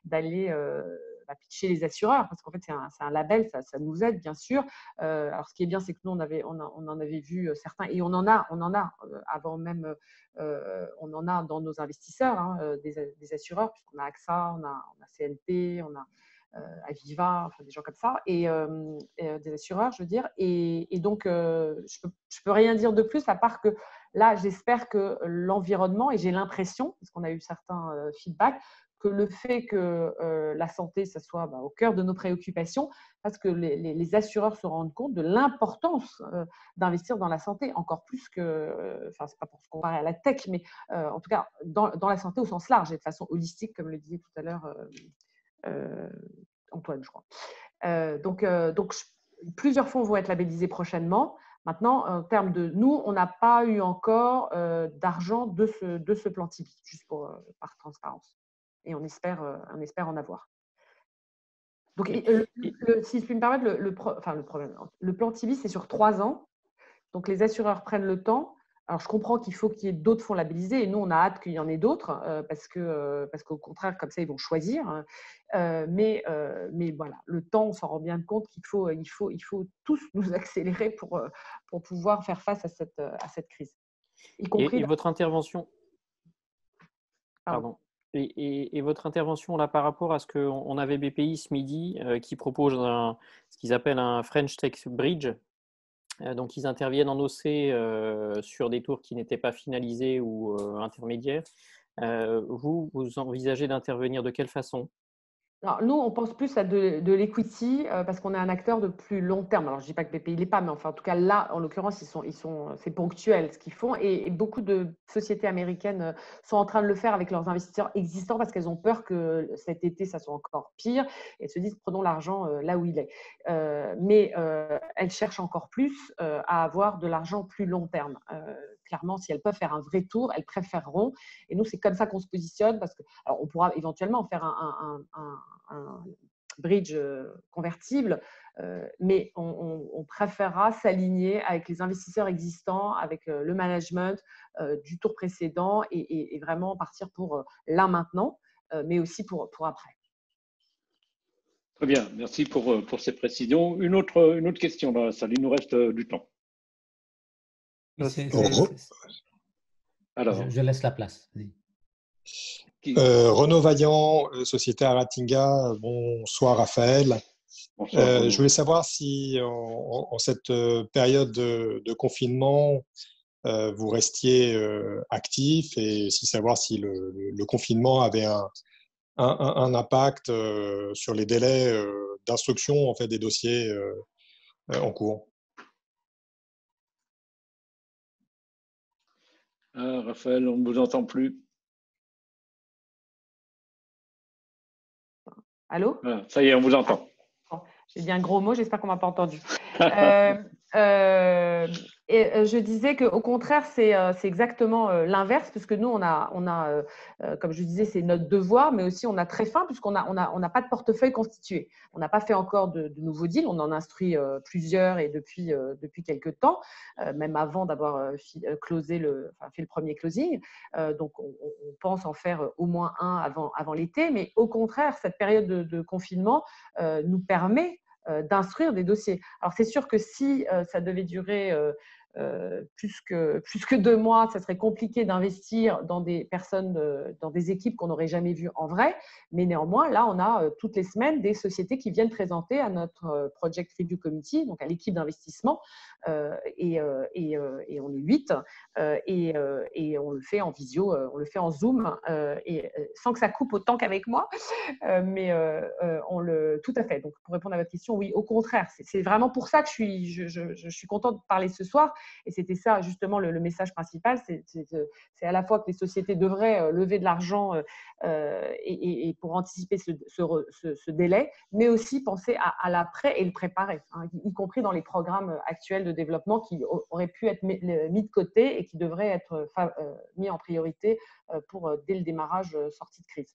pitcher les assureurs, parce qu'en fait, c'est un label, ça nous aide, bien sûr. Alors, ce qui est bien, c'est que nous, on en avait vu certains, et on en a avant même, on en a dans nos investisseurs, des assureurs, puisqu'on a AXA, on a CNP, on a Aviva, enfin des gens comme ça, et des assureurs, je veux dire. Et donc, je peux rien dire de plus, à part que là, j'espère que l'environnement, et j'ai l'impression, parce qu'on a eu certains feedbacks, que le fait que la santé, ça soit au cœur de nos préoccupations, parce que les assureurs se rendent compte de l'importance d'investir dans la santé, encore plus que, enfin, c'est pas pour se comparer à la tech, mais en tout cas, dans la santé au sens large et de façon holistique, comme le disait tout à l'heure Antoine, je crois. Donc, plusieurs fonds vont être labellisés prochainement. Maintenant, en termes de nous, on n'a pas eu encore d'argent de ce plan Tibi, juste par transparence. Et on espère en avoir. Donc, si je puis me permettre, le plan Tibi, c'est sur 3 ans. Donc, les assureurs prennent le temps. Alors, je comprends qu'il faut qu'il y ait d'autres fonds labellisés et nous, on a hâte qu'il y en ait d'autres parce qu'au contraire, comme ça, ils vont choisir. Mais voilà, le temps, on s'en rend bien compte qu'il faut tous nous accélérer pour pouvoir faire face à cette crise. Y compris et votre intervention… Pardon. Et votre intervention là par rapport à ce qu'on avait BPI ce midi qui propose ce qu'ils appellent un French Tech Bridge. Donc, ils interviennent en OC sur des tours qui n'étaient pas finalisés ou intermédiaires. Vous envisagez d'intervenir de quelle façon? Alors, nous, on pense plus à de l'equity parce qu'on est un acteur de plus long terme. Alors, je ne dis pas que BPI ne l'est pas, mais enfin, en tout cas, là, en l'occurrence, c'est ponctuel ce qu'ils font. Et beaucoup de sociétés américaines sont en train de le faire avec leurs investisseurs existants parce qu'elles ont peur que cet été, ça soit encore pire. Et elles se disent, prenons l'argent là où il est. Mais elles cherchent encore plus à avoir de l'argent plus long terme. Clairement, si elles peuvent faire un vrai tour, elles préféreront. Et nous, c'est comme ça qu'on se positionne parce que, alors, on pourra éventuellement faire un bridge convertible, mais on préférera s'aligner avec les investisseurs existants, avec le management du tour précédent et vraiment partir pour là maintenant, mais aussi pour après. Très bien, merci pour ces précisions. Une autre question dans la salle, il nous reste du temps. Alors, je laisse la place. Renaud Vaillant, Société Aratinga. Bonsoir Raphaël. Bonsoir, je voulais savoir si en cette période de confinement, vous restiez actif et savoir si le confinement avait un impact sur les délais d'instruction en fait, des dossiers en cours. Raphaël, on ne vous entend plus. Allô? Ça y est, on vous entend. J'ai dit un gros mot, j'espère qu'on ne m'a pas entendu. Et je disais qu'au contraire, c'est exactement l'inverse, puisque nous, on a comme je disais, c'est notre devoir, mais aussi on a très faim, puisqu'on n'a pas de portefeuille constitué. On n'a pas fait encore de nouveaux deals, on en instruit plusieurs et depuis quelques temps, même avant d'avoir fait le premier closing. Donc, on pense en faire au moins un avant l'été, mais au contraire, cette période de confinement nous permet d'instruire des dossiers. Alors, c'est sûr que si ça devait durer plus que 2 mois, ça serait compliqué d'investir dans des personnes, dans des équipes qu'on n'aurait jamais vues en vrai. Mais néanmoins, là, on a toutes les semaines des sociétés qui viennent présenter à notre Project Review Committee, donc à l'équipe d'investissement, et on est 8, et on le fait en visio, on le fait en Zoom, et sans que ça coupe autant qu'avec moi, mais tout à fait. Donc, pour répondre à votre question, oui, au contraire, c'est vraiment pour ça que je suis contente de parler ce soir. Et c'était ça, justement, le message principal. C'est à la fois que les sociétés devraient lever de l'argent et pour anticiper ce délai, mais aussi penser à l'après et le préparer, hein, y compris dans les programmes actuels de développement qui auraient pu être mis de côté et qui devraient être mis en priorité dès le démarrage sortie de crise.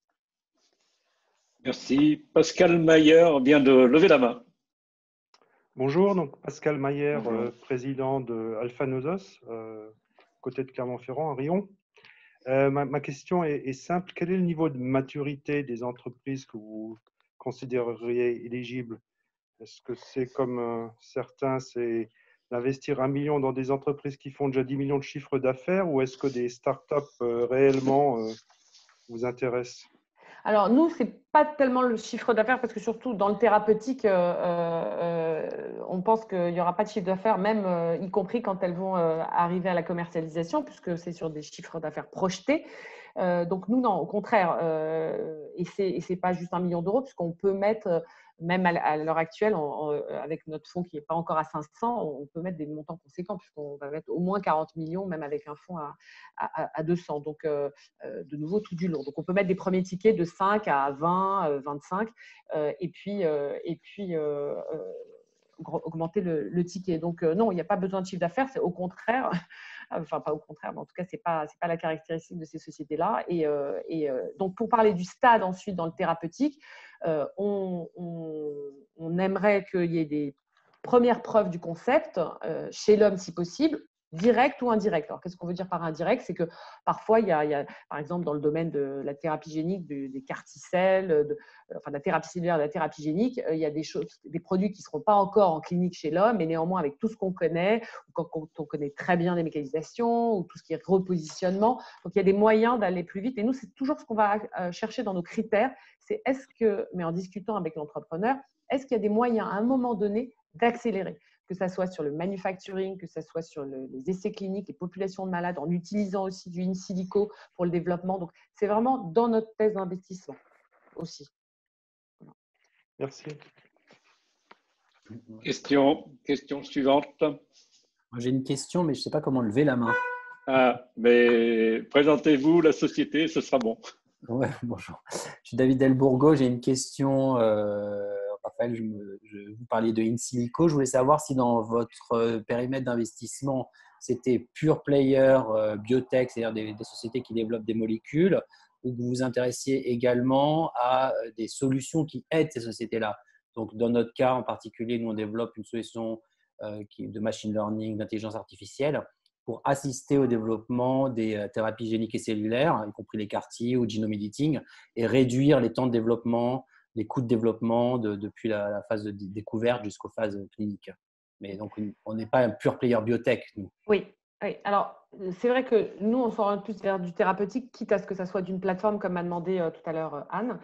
Merci. Pascal Mayer vient de lever la main. Bonjour, donc Pascal Mayer, président de Alpha Nodos, côté de Clermont-Ferrand, à Riom. Ma question est simple. Quel est le niveau de maturité des entreprises que vous considéreriez éligibles? Est-ce que c'est comme certains, c'est d'investir 1 million dans des entreprises qui font déjà 10 millions de chiffres d'affaires, ou est-ce que des startups réellement vous intéressent? Alors, nous, ce n'est pas tellement le chiffre d'affaires parce que surtout dans le thérapeutique, on pense qu'il n'y aura pas de chiffre d'affaires, même y compris quand elles vont arriver à la commercialisation, puisque c'est sur des chiffres d'affaires projetés. Donc, nous, non, au contraire. Et ce n'est pas juste 1 million d'euros, puisqu'on peut mettre, même à l'heure actuelle, avec notre fonds qui n'est pas encore à 500, on peut mettre des montants conséquents, puisqu'on va mettre au moins 40 millions, même avec un fonds à 200. Donc, de nouveau, tout du long. Donc, on peut mettre des premiers tickets de 5 à 20, 25. Et puis augmenter le ticket. Donc, non, il n'y a pas besoin de chiffre d'affaires, c'est au contraire, enfin, pas au contraire, mais en tout cas, ce n'est pas la caractéristique de ces sociétés-là. Donc, pour parler du stade ensuite dans le thérapeutique, on aimerait qu'il y ait des premières preuves du concept chez l'homme si possible, direct ou indirect. Alors, qu'est-ce qu'on veut dire par indirect? C'est que parfois, il y a, par exemple, dans le domaine de la thérapie génique, des CAR-T-cells, enfin, de la thérapie cellulaire, de la thérapie génique, il y a des produits qui ne seront pas encore en clinique chez l'homme, mais néanmoins, avec tout ce qu'on connaît, quand on connaît très bien les mécanisations ou tout ce qui est repositionnement, donc il y a des moyens d'aller plus vite. Et nous, c'est toujours ce qu'on va chercher dans nos critères, c'est mais en discutant avec l'entrepreneur, est-ce qu'il y a des moyens à un moment donné d'accélérer, que ça soit sur le manufacturing, que ça soit sur les essais cliniques, les populations de malades, en utilisant aussi du in silico pour le développement. Donc, c'est vraiment dans notre thèse d'investissement aussi. Voilà. Merci. Question suivante. J'ai une question, mais je ne sais pas comment lever la main. Ah, mais présentez-vous la société, ce sera bon. Ouais, bonjour. Je suis David Delbourgo. J'ai une question. Raphaël, vous parliez de in silico. Je voulais savoir si dans votre périmètre d'investissement, c'était pure player biotech, c'est-à-dire des sociétés qui développent des molécules, ou que vous vous intéressiez également à des solutions qui aident ces sociétés-là. Donc, dans notre cas en particulier, nous, on développe une solution de machine learning, d'intelligence artificielle, pour assister au développement des thérapies géniques et cellulaires, y compris les CAR-T ou genome editing, et réduire les temps de développement, les coûts de développement depuis la phase de découverte jusqu'aux phases cliniques. Mais donc, on n'est pas un pur player biotech, nous. Oui. Alors, c'est vrai que nous, on s'oriente plus vers du thérapeutique, quitte à ce que ça soit d'une plateforme, comme m'a demandé tout à l'heure Anne.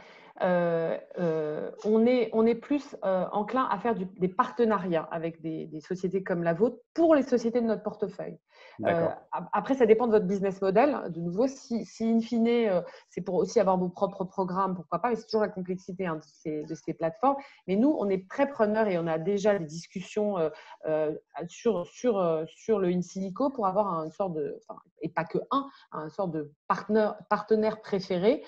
On est plus enclin à faire des partenariats avec des sociétés comme la vôtre pour les sociétés de notre portefeuille. Après, ça dépend de votre business model. De nouveau, si in fine, c'est pour aussi avoir vos propres programmes, pourquoi pas, mais c'est toujours la complexité de ces plateformes. Mais nous, on est très preneurs et on a déjà des discussions sur le in silico pour avoir une sorte de, et pas que un sorte de partenaire préféré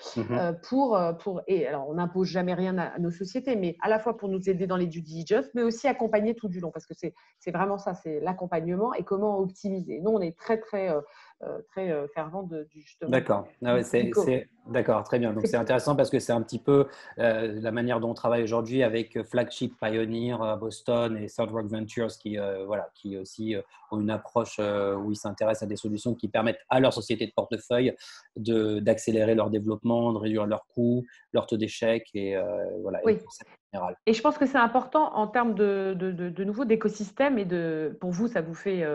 et alors on n'impose jamais rien à nos sociétés, mais à la fois pour nous aider dans les due diligence, mais aussi accompagner tout du long, parce que c'est vraiment ça, c'est l'accompagnement et comment optimiser. Nous, on est très fervent justement. D'accord. D'accord, très bien. Donc c'est intéressant parce que c'est un petit peu la manière dont on travaille aujourd'hui avec Flagship Pioneer à Boston et Third Rock Ventures qui aussi ont une approche où ils s'intéressent à des solutions qui permettent à leur société de portefeuille d'accélérer leur développement, de réduire leurs coûts, leur taux d'échec et voilà. Oui. Et je pense que c'est important en termes de nouveau d'écosystème et pour vous, ça vous fait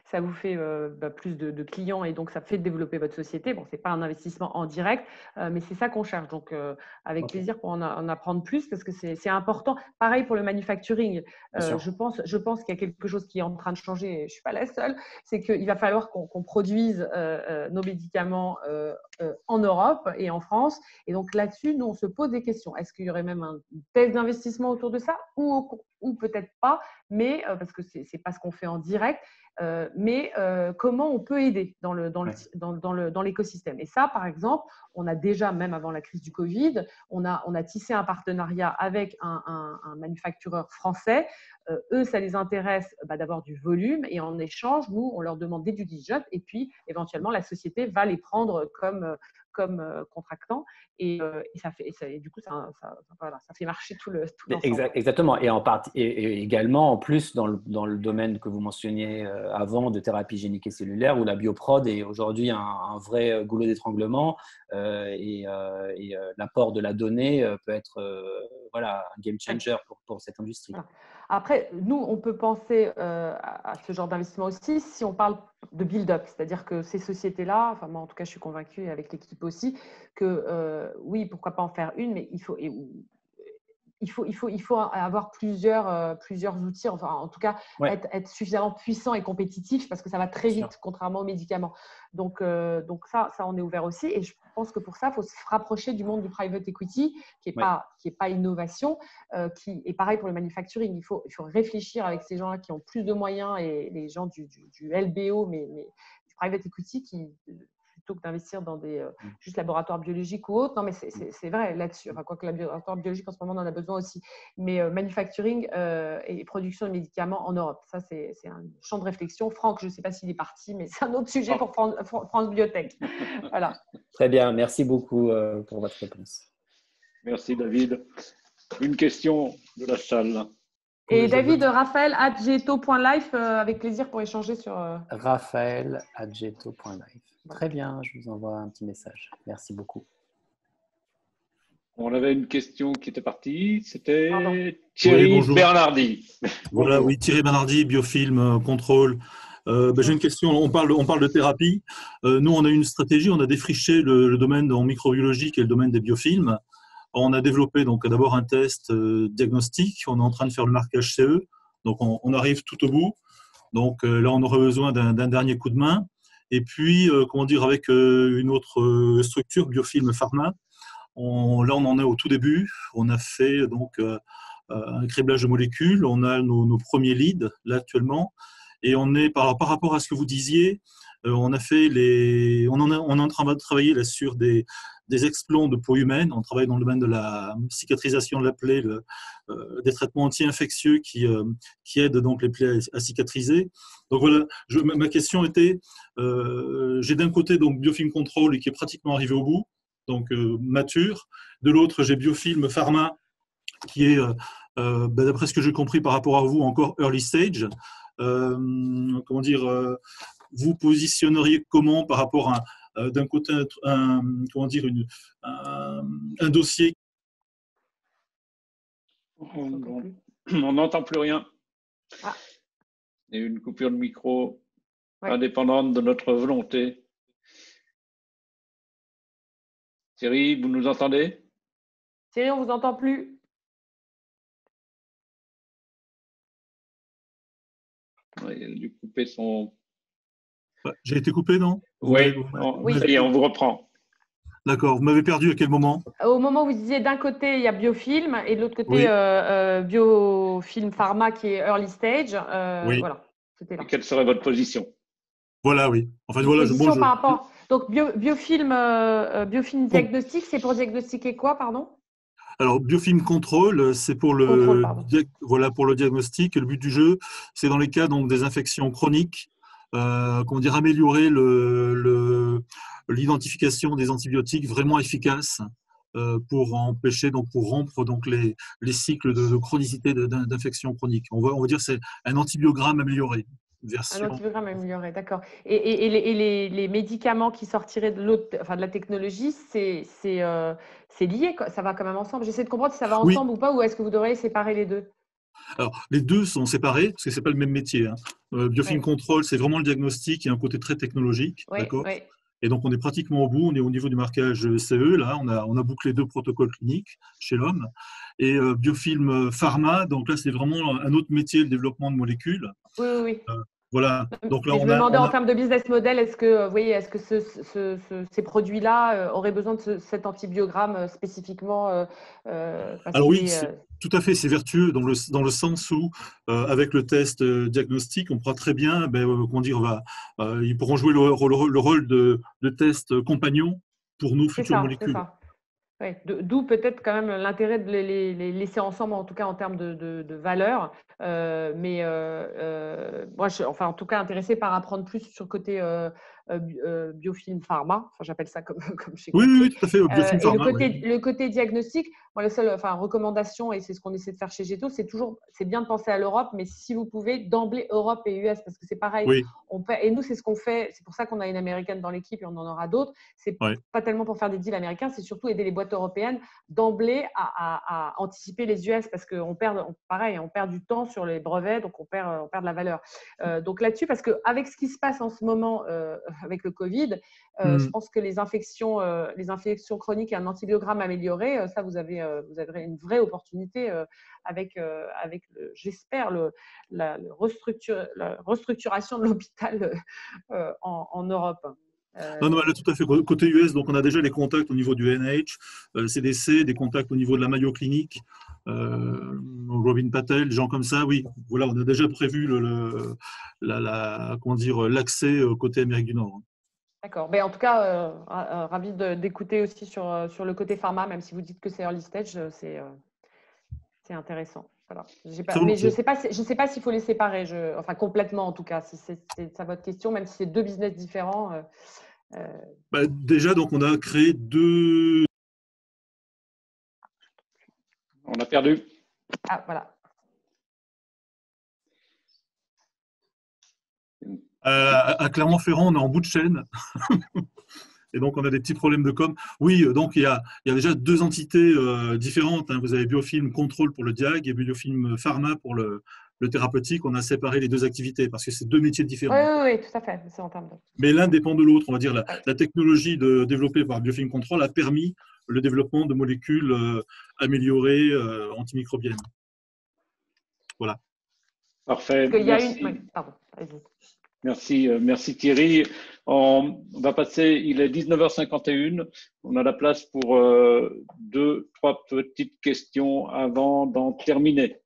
plus de clients et donc ça fait développer votre société. Bon, c'est pas un investissement en direct, mais c'est ça qu'on cherche. Donc, avec plaisir pour en apprendre plus parce que c'est important. Pareil pour le manufacturing. Je pense qu'il y a quelque chose qui est en train de changer. Et je suis pas la seule. C'est qu'il va falloir qu'on produise nos médicaments en Europe et en France. Et donc là-dessus, nous, on se pose des questions. Est-ce qu'il y aurait même une thèse d'investissement autour de ça ou peut-être pas, mais parce que c'est pas ce qu'on fait en direct, mais comment on peut aider dans l'écosystème. Et ça, par exemple, on a déjà, même avant la crise du Covid, on a tissé un partenariat avec un manufactureur français. Eux, ça les intéresse d'avoir du volume et en échange, nous, on leur demande des due diligence et puis éventuellement la société va les prendre comme contractants et du coup ça fait marcher tout l'ensemble. Exactement, et également en plus dans le domaine que vous mentionniez avant de thérapie génique et cellulaire où la bioprod est aujourd'hui un vrai goulot d'étranglement et l'apport de la donnée peut être un game changer pour cette industrie. Voilà. Après, nous, on peut penser à ce genre d'investissement aussi si on parle de build-up, c'est-à-dire que ces sociétés-là, enfin moi en tout cas je suis convaincue avec l'équipe aussi, que oui, pourquoi pas en faire une, mais il faut avoir plusieurs outils, enfin en tout cas être suffisamment puissant et compétitif parce que ça va très vite, contrairement aux médicaments. Donc ça on est ouvert aussi et je pense que pour ça, il faut se rapprocher du monde du private equity qui est pas innovation, qui est pareil pour le manufacturing. Il faut réfléchir avec ces gens-là qui ont plus de moyens et les gens du LBO, mais du private equity qui plutôt que d'investir dans des juste laboratoires biologiques ou autres. Non, mais c'est vrai là-dessus. Enfin, quoique laboratoire biologique, en ce moment, on en a besoin aussi. Mais manufacturing et production de médicaments en Europe, ça, c'est un champ de réflexion. Franck, je ne sais pas s'il est parti, mais c'est un autre sujet pour France Biotech. Voilà. Très bien, merci beaucoup pour votre réponse. Merci David. Une question de la salle. Et David, Raphaël, @geto.life, avec plaisir pour échanger sur… Raphaël@geto.life. Très bien, je vous envoie un petit message. Merci beaucoup. On avait une question qui était partie, c'était Thierry Bernardi. Voilà, oui, Thierry Bernardi, Biofilm Control. J'ai une question, on parle de thérapie. Nous, on a une stratégie, on a défriché le domaine en microbiologie qui est le domaine des biofilms. On a développé donc d'abord un test diagnostic, on est en train de faire le marquage CE, donc on arrive tout au bout. Donc là, on aurait besoin d'un dernier coup de main. Et puis, avec une autre structure, Biofilm Pharma, là, on en est au tout début. On a fait donc un criblage de molécules, on a nos premiers leads là actuellement. Et on est par rapport à ce que vous disiez, on est en train de travailler là sur des explants de peau humaine. On travaille dans le domaine de la cicatrisation de la plaie, des traitements anti-infectieux qui aident donc les plaies à cicatriser. Donc voilà, ma question était, j'ai d'un côté donc Biofilm Control qui est pratiquement arrivé au bout, donc mature. De l'autre, j'ai Biofilm Pharma qui est, d'après ce que j'ai compris par rapport à vous, encore early stage. Vous positionneriez comment par rapport à d'un côté un dossier. On n'entend plus rien. Il y a une coupure de micro indépendante de notre volonté. Thierry, vous nous entendez? Thierry, on ne vous entend plus. Il a dû couper son… J'ai été coupé, non? Oui, ça y est, on vous reprend. D'accord. Vous m'avez perdu à quel moment? Au moment où vous disiez d'un côté, il y a Biofilm et de l'autre côté, Biofilm Pharma qui est early stage. Voilà, c'était là. Et quelle serait votre position? Voilà, oui. En fait, position par rapport… Donc, Biofilm Diagnostic, c'est pour diagnostiquer quoi, pardon? Alors, Biofilm Control, c'est pour le diagnostic. Le but du jeu, c'est dans les cas donc, des infections chroniques, améliorer l'identification des antibiotiques vraiment efficaces pour rompre donc les cycles de chronicité d'infections chroniques. On va dire que c'est un antibiogramme amélioré. Un antibiogramme amélioré, d'accord. Et les médicaments qui sortiraient de la technologie, c'est lié, ça va quand même ensemble. J'essaie de comprendre si ça va ensemble ou pas, ou est-ce que vous devriez séparer les deux? Alors, les deux sont séparés parce que c'est pas le même métier. Biofilm Control, c'est vraiment le diagnostic et un côté très technologique, d'accord. Et donc, on est pratiquement au bout. On est au niveau du marquage CE. Là, on a bouclé 2 protocoles cliniques chez l'homme. Et Biofilm Pharma, donc là, c'est vraiment un autre métier, le développement de molécules. Oui. Voilà. Donc là, je me demandais en termes de business model, est-ce que ces produits-là auraient besoin de cet antibiogramme spécifiquement Alors oui, tout à fait, c'est vertueux dans le sens où, avec le test diagnostic, on pourra très bien, ils pourront jouer le rôle de test compagnon pour nos futures molécules. C'est ça. Ouais, d'où peut-être quand même l'intérêt de les laisser ensemble, en tout cas en termes de valeur. Moi, en tout cas, intéressée par apprendre plus sur le côté Biofilm Pharma. Enfin, j'appelle ça comme chez Oui, tout à fait. Biofilm Pharma, le côté diagnostic, moi, la seule recommandation, et c'est ce qu'on essaie de faire chez Geto, c'est bien de penser à l'Europe, mais si vous pouvez, d'emblée Europe et US, parce que c'est pareil. Oui. Et nous, c'est ce qu'on fait. C'est pour ça qu'on a une américaine dans l'équipe et on en aura d'autres. C'est pas tellement pour faire des deals américains, c'est surtout aider les boîtes européennes d'emblée à anticiper les US, parce qu'on perd du temps sur les brevets, donc on perd de la valeur. Donc là-dessus, parce qu'avec ce qui se passe en ce moment avec le Covid, je pense que les infections chroniques et un antibiogramme amélioré, ça, vous avez une vraie opportunité avec j'espère, la restructuration de l'hôpital en Europe. Non, là, tout à fait. Côté US, donc on a déjà les contacts au niveau du NIH, CDC, des contacts au niveau de la Mayo Clinic, Robin Patel, des gens comme ça. Oui, voilà, on a déjà prévu l'accès côté Amérique du Nord. D'accord. Mais en tout cas, ravi d'écouter aussi sur le côté pharma, même si vous dites que c'est early stage, c'est intéressant. Voilà. Mais je sais pas s'il faut les séparer, enfin complètement en tout cas, si c'est ça votre question, même si c'est deux business différents. Déjà, donc on a créé deux. On a perdu. Ah, voilà. À Clermont-Ferrand, on est en bout de chaîne. Et donc, on a des petits problèmes de com. Oui, donc il y a déjà deux entités différentes. Vous avez Biofilm Contrôle pour le diag et Biofilm Pharma pour le thérapeutique. On a séparé les deux activités parce que c'est deux métiers différents. Oui, tout à fait. C'est en termes de... Mais l'un dépend de l'autre. On va dire la technologie développée par Biofilm Control a permis le développement de molécules améliorées antimicrobiennes. Voilà. Parfait. Merci. Pardon, merci Thierry. On va passer, il est 19h51. On a la place pour 2-3 petites questions avant d'en terminer.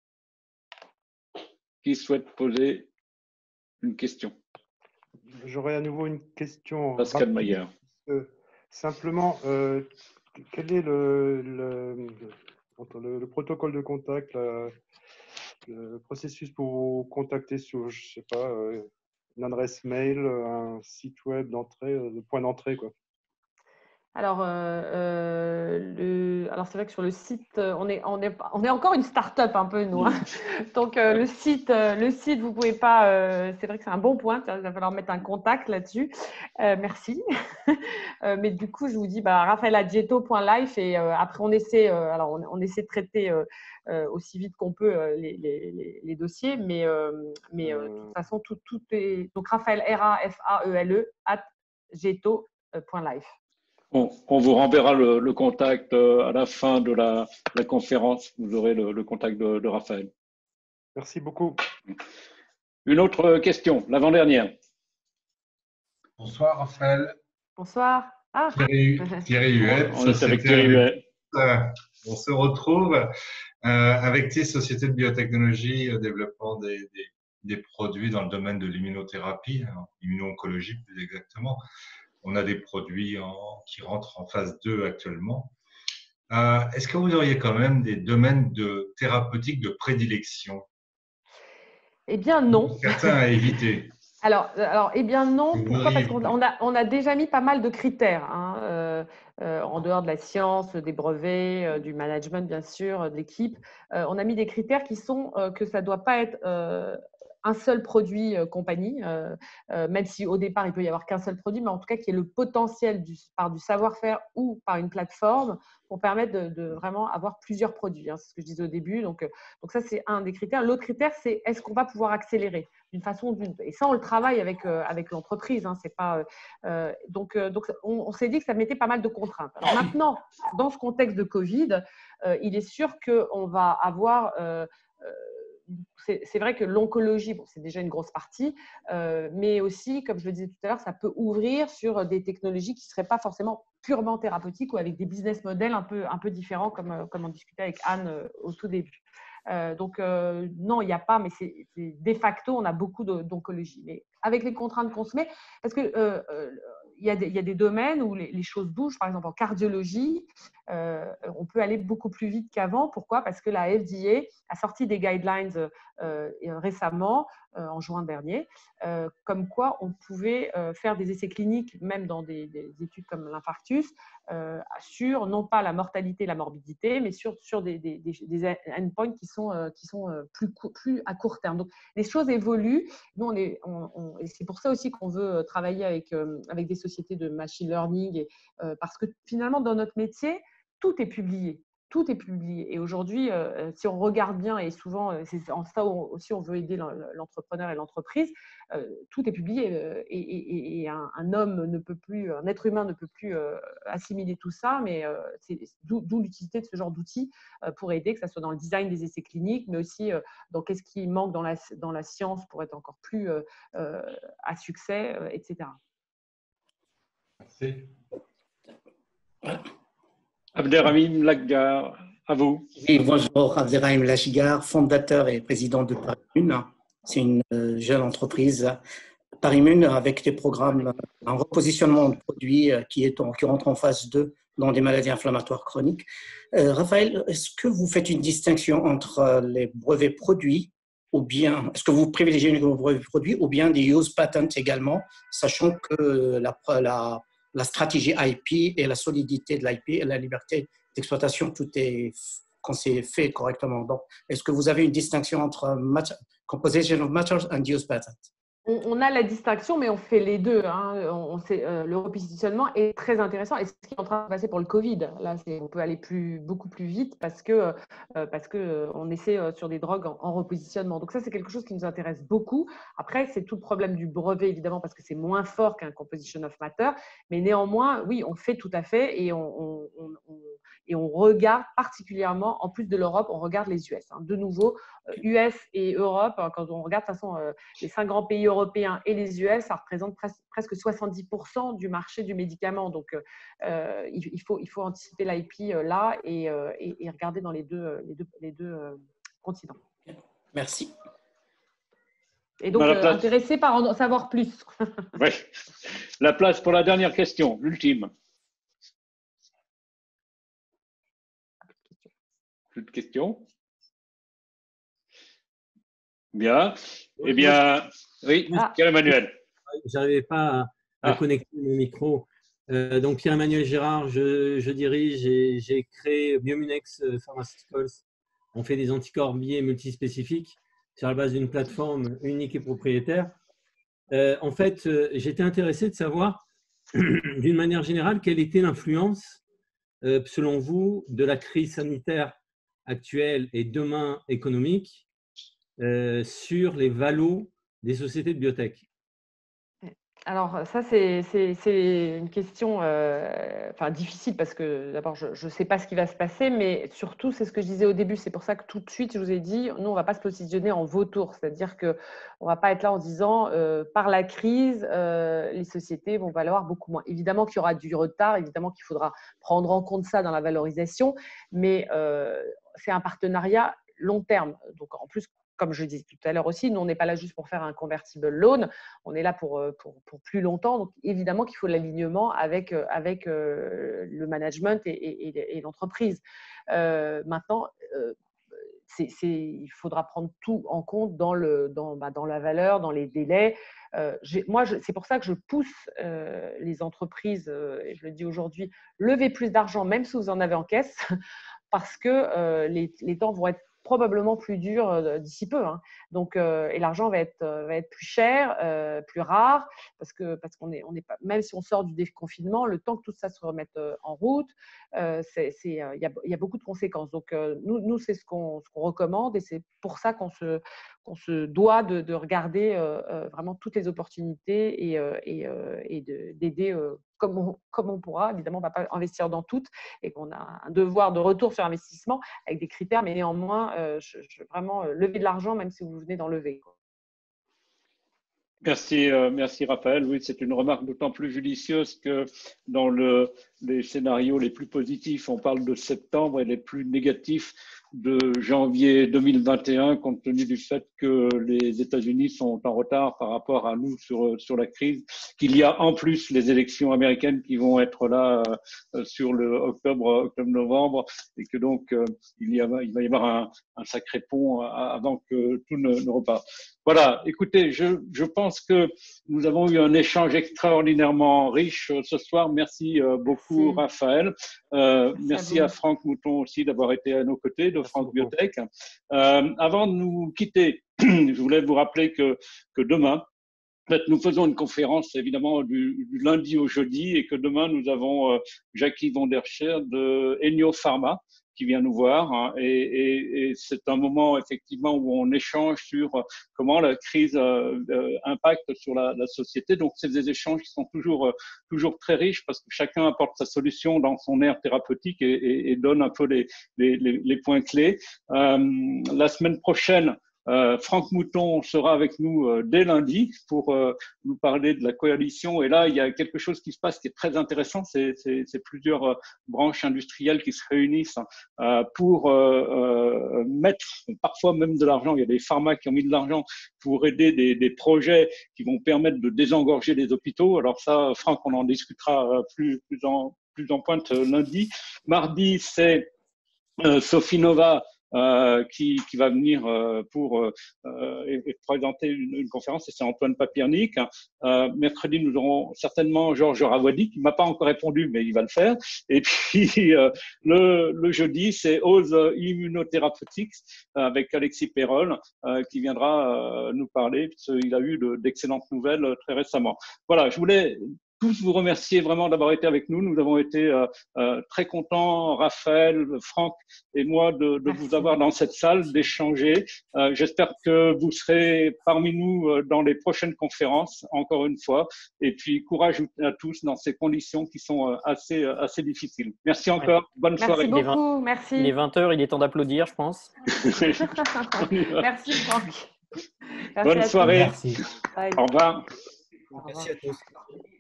Qui souhaite poser une question? J'aurais à nouveau une question. Pascal Mayer. Simplement, quel est le protocole de contact, le processus pour vous contacter sur, je sais pas, une adresse mail, un site web d'entrée, de point d'entrée, quoi? Alors, c'est vrai que sur le site, on est encore une start-up un peu, nous. Hein. Donc, le site, vous pouvez pas. C'est vrai que c'est un bon point. Il va falloir mettre un contact là-dessus. Merci. Mais du coup, je vous dis, raphaël@dieto.life et après, on essaie. On essaie de traiter aussi vite qu'on peut les dossiers, mais de toute façon, tout est. Donc, Raphaël RAFAELE @dieto.life. On vous renverra le contact à la fin de la conférence. Vous aurez le contact de Raphaël. Merci beaucoup. Une autre question, l'avant-dernière. Bonsoir Raphaël. Bonsoir. Ah. Thierry Huet. On est avec Thierry Huet. On se retrouve avec tes sociétés de biotechnologie développant des produits dans le domaine de l'immunothérapie, immuno-oncologie plus exactement. On a des produits qui rentrent en phase 2 actuellement. Est-ce que vous auriez quand même des domaines de thérapeutique de prédilection? Eh bien, non. Certains à éviter. Alors, eh bien non. Pourquoi? Parce qu'on a déjà mis pas mal de critères, hein, en dehors de la science, des brevets, du management, bien sûr, de l'équipe. On a mis des critères qui sont que ça ne doit pas être un seul produit compagnie, même si au départ, il peut y avoir qu'un seul produit, mais en tout cas, qui est le potentiel par du savoir-faire ou par une plateforme pour permettre de vraiment avoir plusieurs produits. Hein, c'est ce que je disais au début. Donc ça, c'est un des critères. L'autre critère, c'est est-ce qu'on va pouvoir accélérer d'une façon ou d'une autre. Et ça, on le travaille avec l'entreprise. Hein, c'est pas, donc on s'est dit que ça mettait pas mal de contraintes. Alors maintenant, dans ce contexte de Covid, il est sûr qu'on va avoir… c'est vrai que l'oncologie, c'est déjà une grosse partie, mais aussi, comme je le disais tout à l'heure, ça peut ouvrir sur des technologies qui ne seraient pas forcément purement thérapeutiques ou avec des business models un peu différents, comme on discutait avec Anne au tout début. Non, il n'y a pas, mais c'est de facto, on a beaucoup d'oncologie. Mais avec les contraintes qu'on se met, parce que il y a des domaines où les choses bougent. Par exemple, en cardiologie, on peut aller beaucoup plus vite qu'avant. Pourquoi? Parce que la FDA a sorti des guidelines récemment, en juin dernier, comme quoi on pouvait faire des essais cliniques, même dans des études comme l'infarctus, sur non pas la mortalité, la morbidité, mais sur des endpoints qui sont plus à court terme. Donc, les choses évoluent. Nous, et c'est pour ça aussi qu'on veut travailler avec des sociétés de machine learning, parce que finalement, dans notre métier, tout est publié. Tout est publié. Et aujourd'hui, si on regarde bien, et souvent, c'est en ça aussi on veut aider l'entrepreneur et l'entreprise, tout est publié. Et un homme ne peut plus, un être humain ne peut plus assimiler tout ça, mais c'est d'où l'utilité de ce genre d'outils pour aider, que ce soit dans le design des essais cliniques, mais aussi dans qu'est-ce qui manque dans la science pour être encore plus à succès, etc. Merci. Abderrahim Lachgar, à vous. Oui, bonjour, Abderrahim Lachgar, fondateur et président de Paris 1. C'est une jeune entreprise par Immune avec des programmes, un repositionnement de produits qui rentre en phase 2 dans des maladies inflammatoires chroniques. Raphaël, est-ce que vous faites une distinction entre les brevets produits ou bien, est-ce que vous privilégiez les brevets produits ou bien des use patents également, sachant que la stratégie IP et la solidité de l'IP et la liberté d'exploitation, tout est quand c'est fait correctement. Donc, est-ce que vous avez une distinction entre composition of matters and use patent? On a la distinction, mais on fait les deux. Hein. Le repositionnement est très intéressant et c'est ce qui est en train de passer pour le Covid. Là, on peut aller beaucoup plus vite parce que on essaie sur des drogues en repositionnement. Donc ça, c'est quelque chose qui nous intéresse beaucoup. Après, c'est tout le problème du brevet, évidemment, parce que c'est moins fort qu'un composition of matter. Mais néanmoins, oui, on fait tout à fait et on regarde particulièrement, en plus de l'Europe, on regarde les US. Hein. De nouveau, US et Europe, quand on regarde de toute façon les 5 grands pays européens et les US, ça représente presque 70% du marché du médicament. Donc, il faut anticiper l'IP là et regarder dans les deux continents. Merci. Et donc, intéressé par en savoir plus. Oui. La place pour la dernière question, l'ultime. Plus de questions? Bien. Eh bien, oui, Pierre-Emmanuel. Je n'arrivais pas à connecter mon micro. Donc, Pierre-Emmanuel Gérard, je dirige et j'ai créé Biomunex Pharmaceuticals. On fait des anticorps biais multispécifiques sur la base d'une plateforme unique et propriétaire. En fait, j'étais intéressé de savoir, d'une manière générale, quelle était l'influence, selon vous, de la crise sanitaire actuelle et demain économique sur les valos des sociétés de biotech. Alors ça, c'est une question difficile parce que d'abord, je ne sais pas ce qui va se passer, mais surtout, c'est ce que je disais au début. C'est pour ça que tout de suite, je vous ai dit, nous, on ne va pas se positionner en vautour. C'est-à-dire qu'on ne va pas être là en disant, par la crise, les sociétés vont valoir beaucoup moins. Évidemment qu'il y aura du retard, évidemment qu'il faudra prendre en compte ça dans la valorisation, mais c'est un partenariat long terme. Donc, en plus, comme je disais tout à l'heure aussi, nous, on n'est pas là juste pour faire un convertible loan, on est là pour plus longtemps. Donc, évidemment qu'il faut l'alignement avec le management et l'entreprise. Maintenant, il faudra prendre tout en compte dans la valeur, dans les délais. C'est pour ça que je pousse les entreprises, et je le dis aujourd'hui, levez plus d'argent, même si vous en avez en caisse, parce que les temps vont être probablement plus dur d'ici peu. Hein. Donc, et l'argent va être plus cher, plus rare, parce qu'on est pas, même si on sort du déconfinement, le temps que tout ça se remette en route, il y a beaucoup de conséquences. Donc, nous c'est ce qu'on recommande et c'est pour ça qu'on se doit de regarder vraiment toutes les opportunités et d'aider comme on pourra. Évidemment, on ne va pas investir dans toutes et qu'on a un devoir de retour sur investissement avec des critères, mais néanmoins, vraiment lever de l'argent, même si vous venez d'en lever. Merci Raphaël. Oui, c'est une remarque d'autant plus judicieuse que dans les scénarios les plus positifs, on parle de septembre et les plus négatifs de janvier 2021, compte tenu du fait que les États-Unis sont en retard par rapport à nous sur la crise, qu'il y a en plus les élections américaines qui vont être là sur le octobre-novembre, et que donc il va y avoir un sacré pont avant que tout ne reparte. Voilà, écoutez, je pense que nous avons eu un échange extraordinairement riche ce soir. Merci beaucoup, Raphaël. Merci à Franck Mouton aussi d'avoir été à nos côtés, de France Biotech. Avant de nous quitter, je voulais vous rappeler que demain, en fait, nous faisons une conférence évidemment du lundi au jeudi et que demain, nous avons Jackie von der Scher de Enio Pharma qui vient nous voir, hein, et c'est un moment effectivement où on échange sur comment la crise impacte sur la société. Donc c'est des échanges qui sont toujours très riches parce que chacun apporte sa solution dans son aire thérapeutique et donne un peu les points clés. La semaine prochaine, Franck Mouton sera avec nous dès lundi pour nous parler de la coalition. Et là, il y a quelque chose qui se passe qui est très intéressant. C'est plusieurs branches industrielles qui se réunissent pour mettre parfois même de l'argent. Il y a des pharma qui ont mis de l'argent pour aider des projets qui vont permettre de désengorger les hôpitaux. Alors ça, Franck, on en discutera plus en pointe lundi. Mardi, c'est Sophie Nova qui va venir pour présenter une conférence, et c'est Antoine Papiernik. Mercredi, nous aurons certainement Georges Rawadi, qui m'a pas encore répondu, mais il va le faire. Et puis le jeudi, c'est Ose Immunotherapeutics avec Alexis Perrol qui viendra nous parler, puisqu'il a eu d'excellentes nouvelles très récemment. Voilà, je voulais tous vous remercier vraiment d'avoir été avec nous. Nous avons été très contents, Raphaël, Franck et moi, de vous avoir dans cette salle, d'échanger. J'espère que vous serez parmi nous dans les prochaines conférences, encore une fois. Et puis, courage à tous dans ces conditions qui sont assez difficiles. Merci encore. Bonne soirée. Merci beaucoup. Merci. Il est 20h, il est temps d'applaudir, je pense. Merci, Franck. Bonne soirée. Merci. Au revoir. Merci à tous.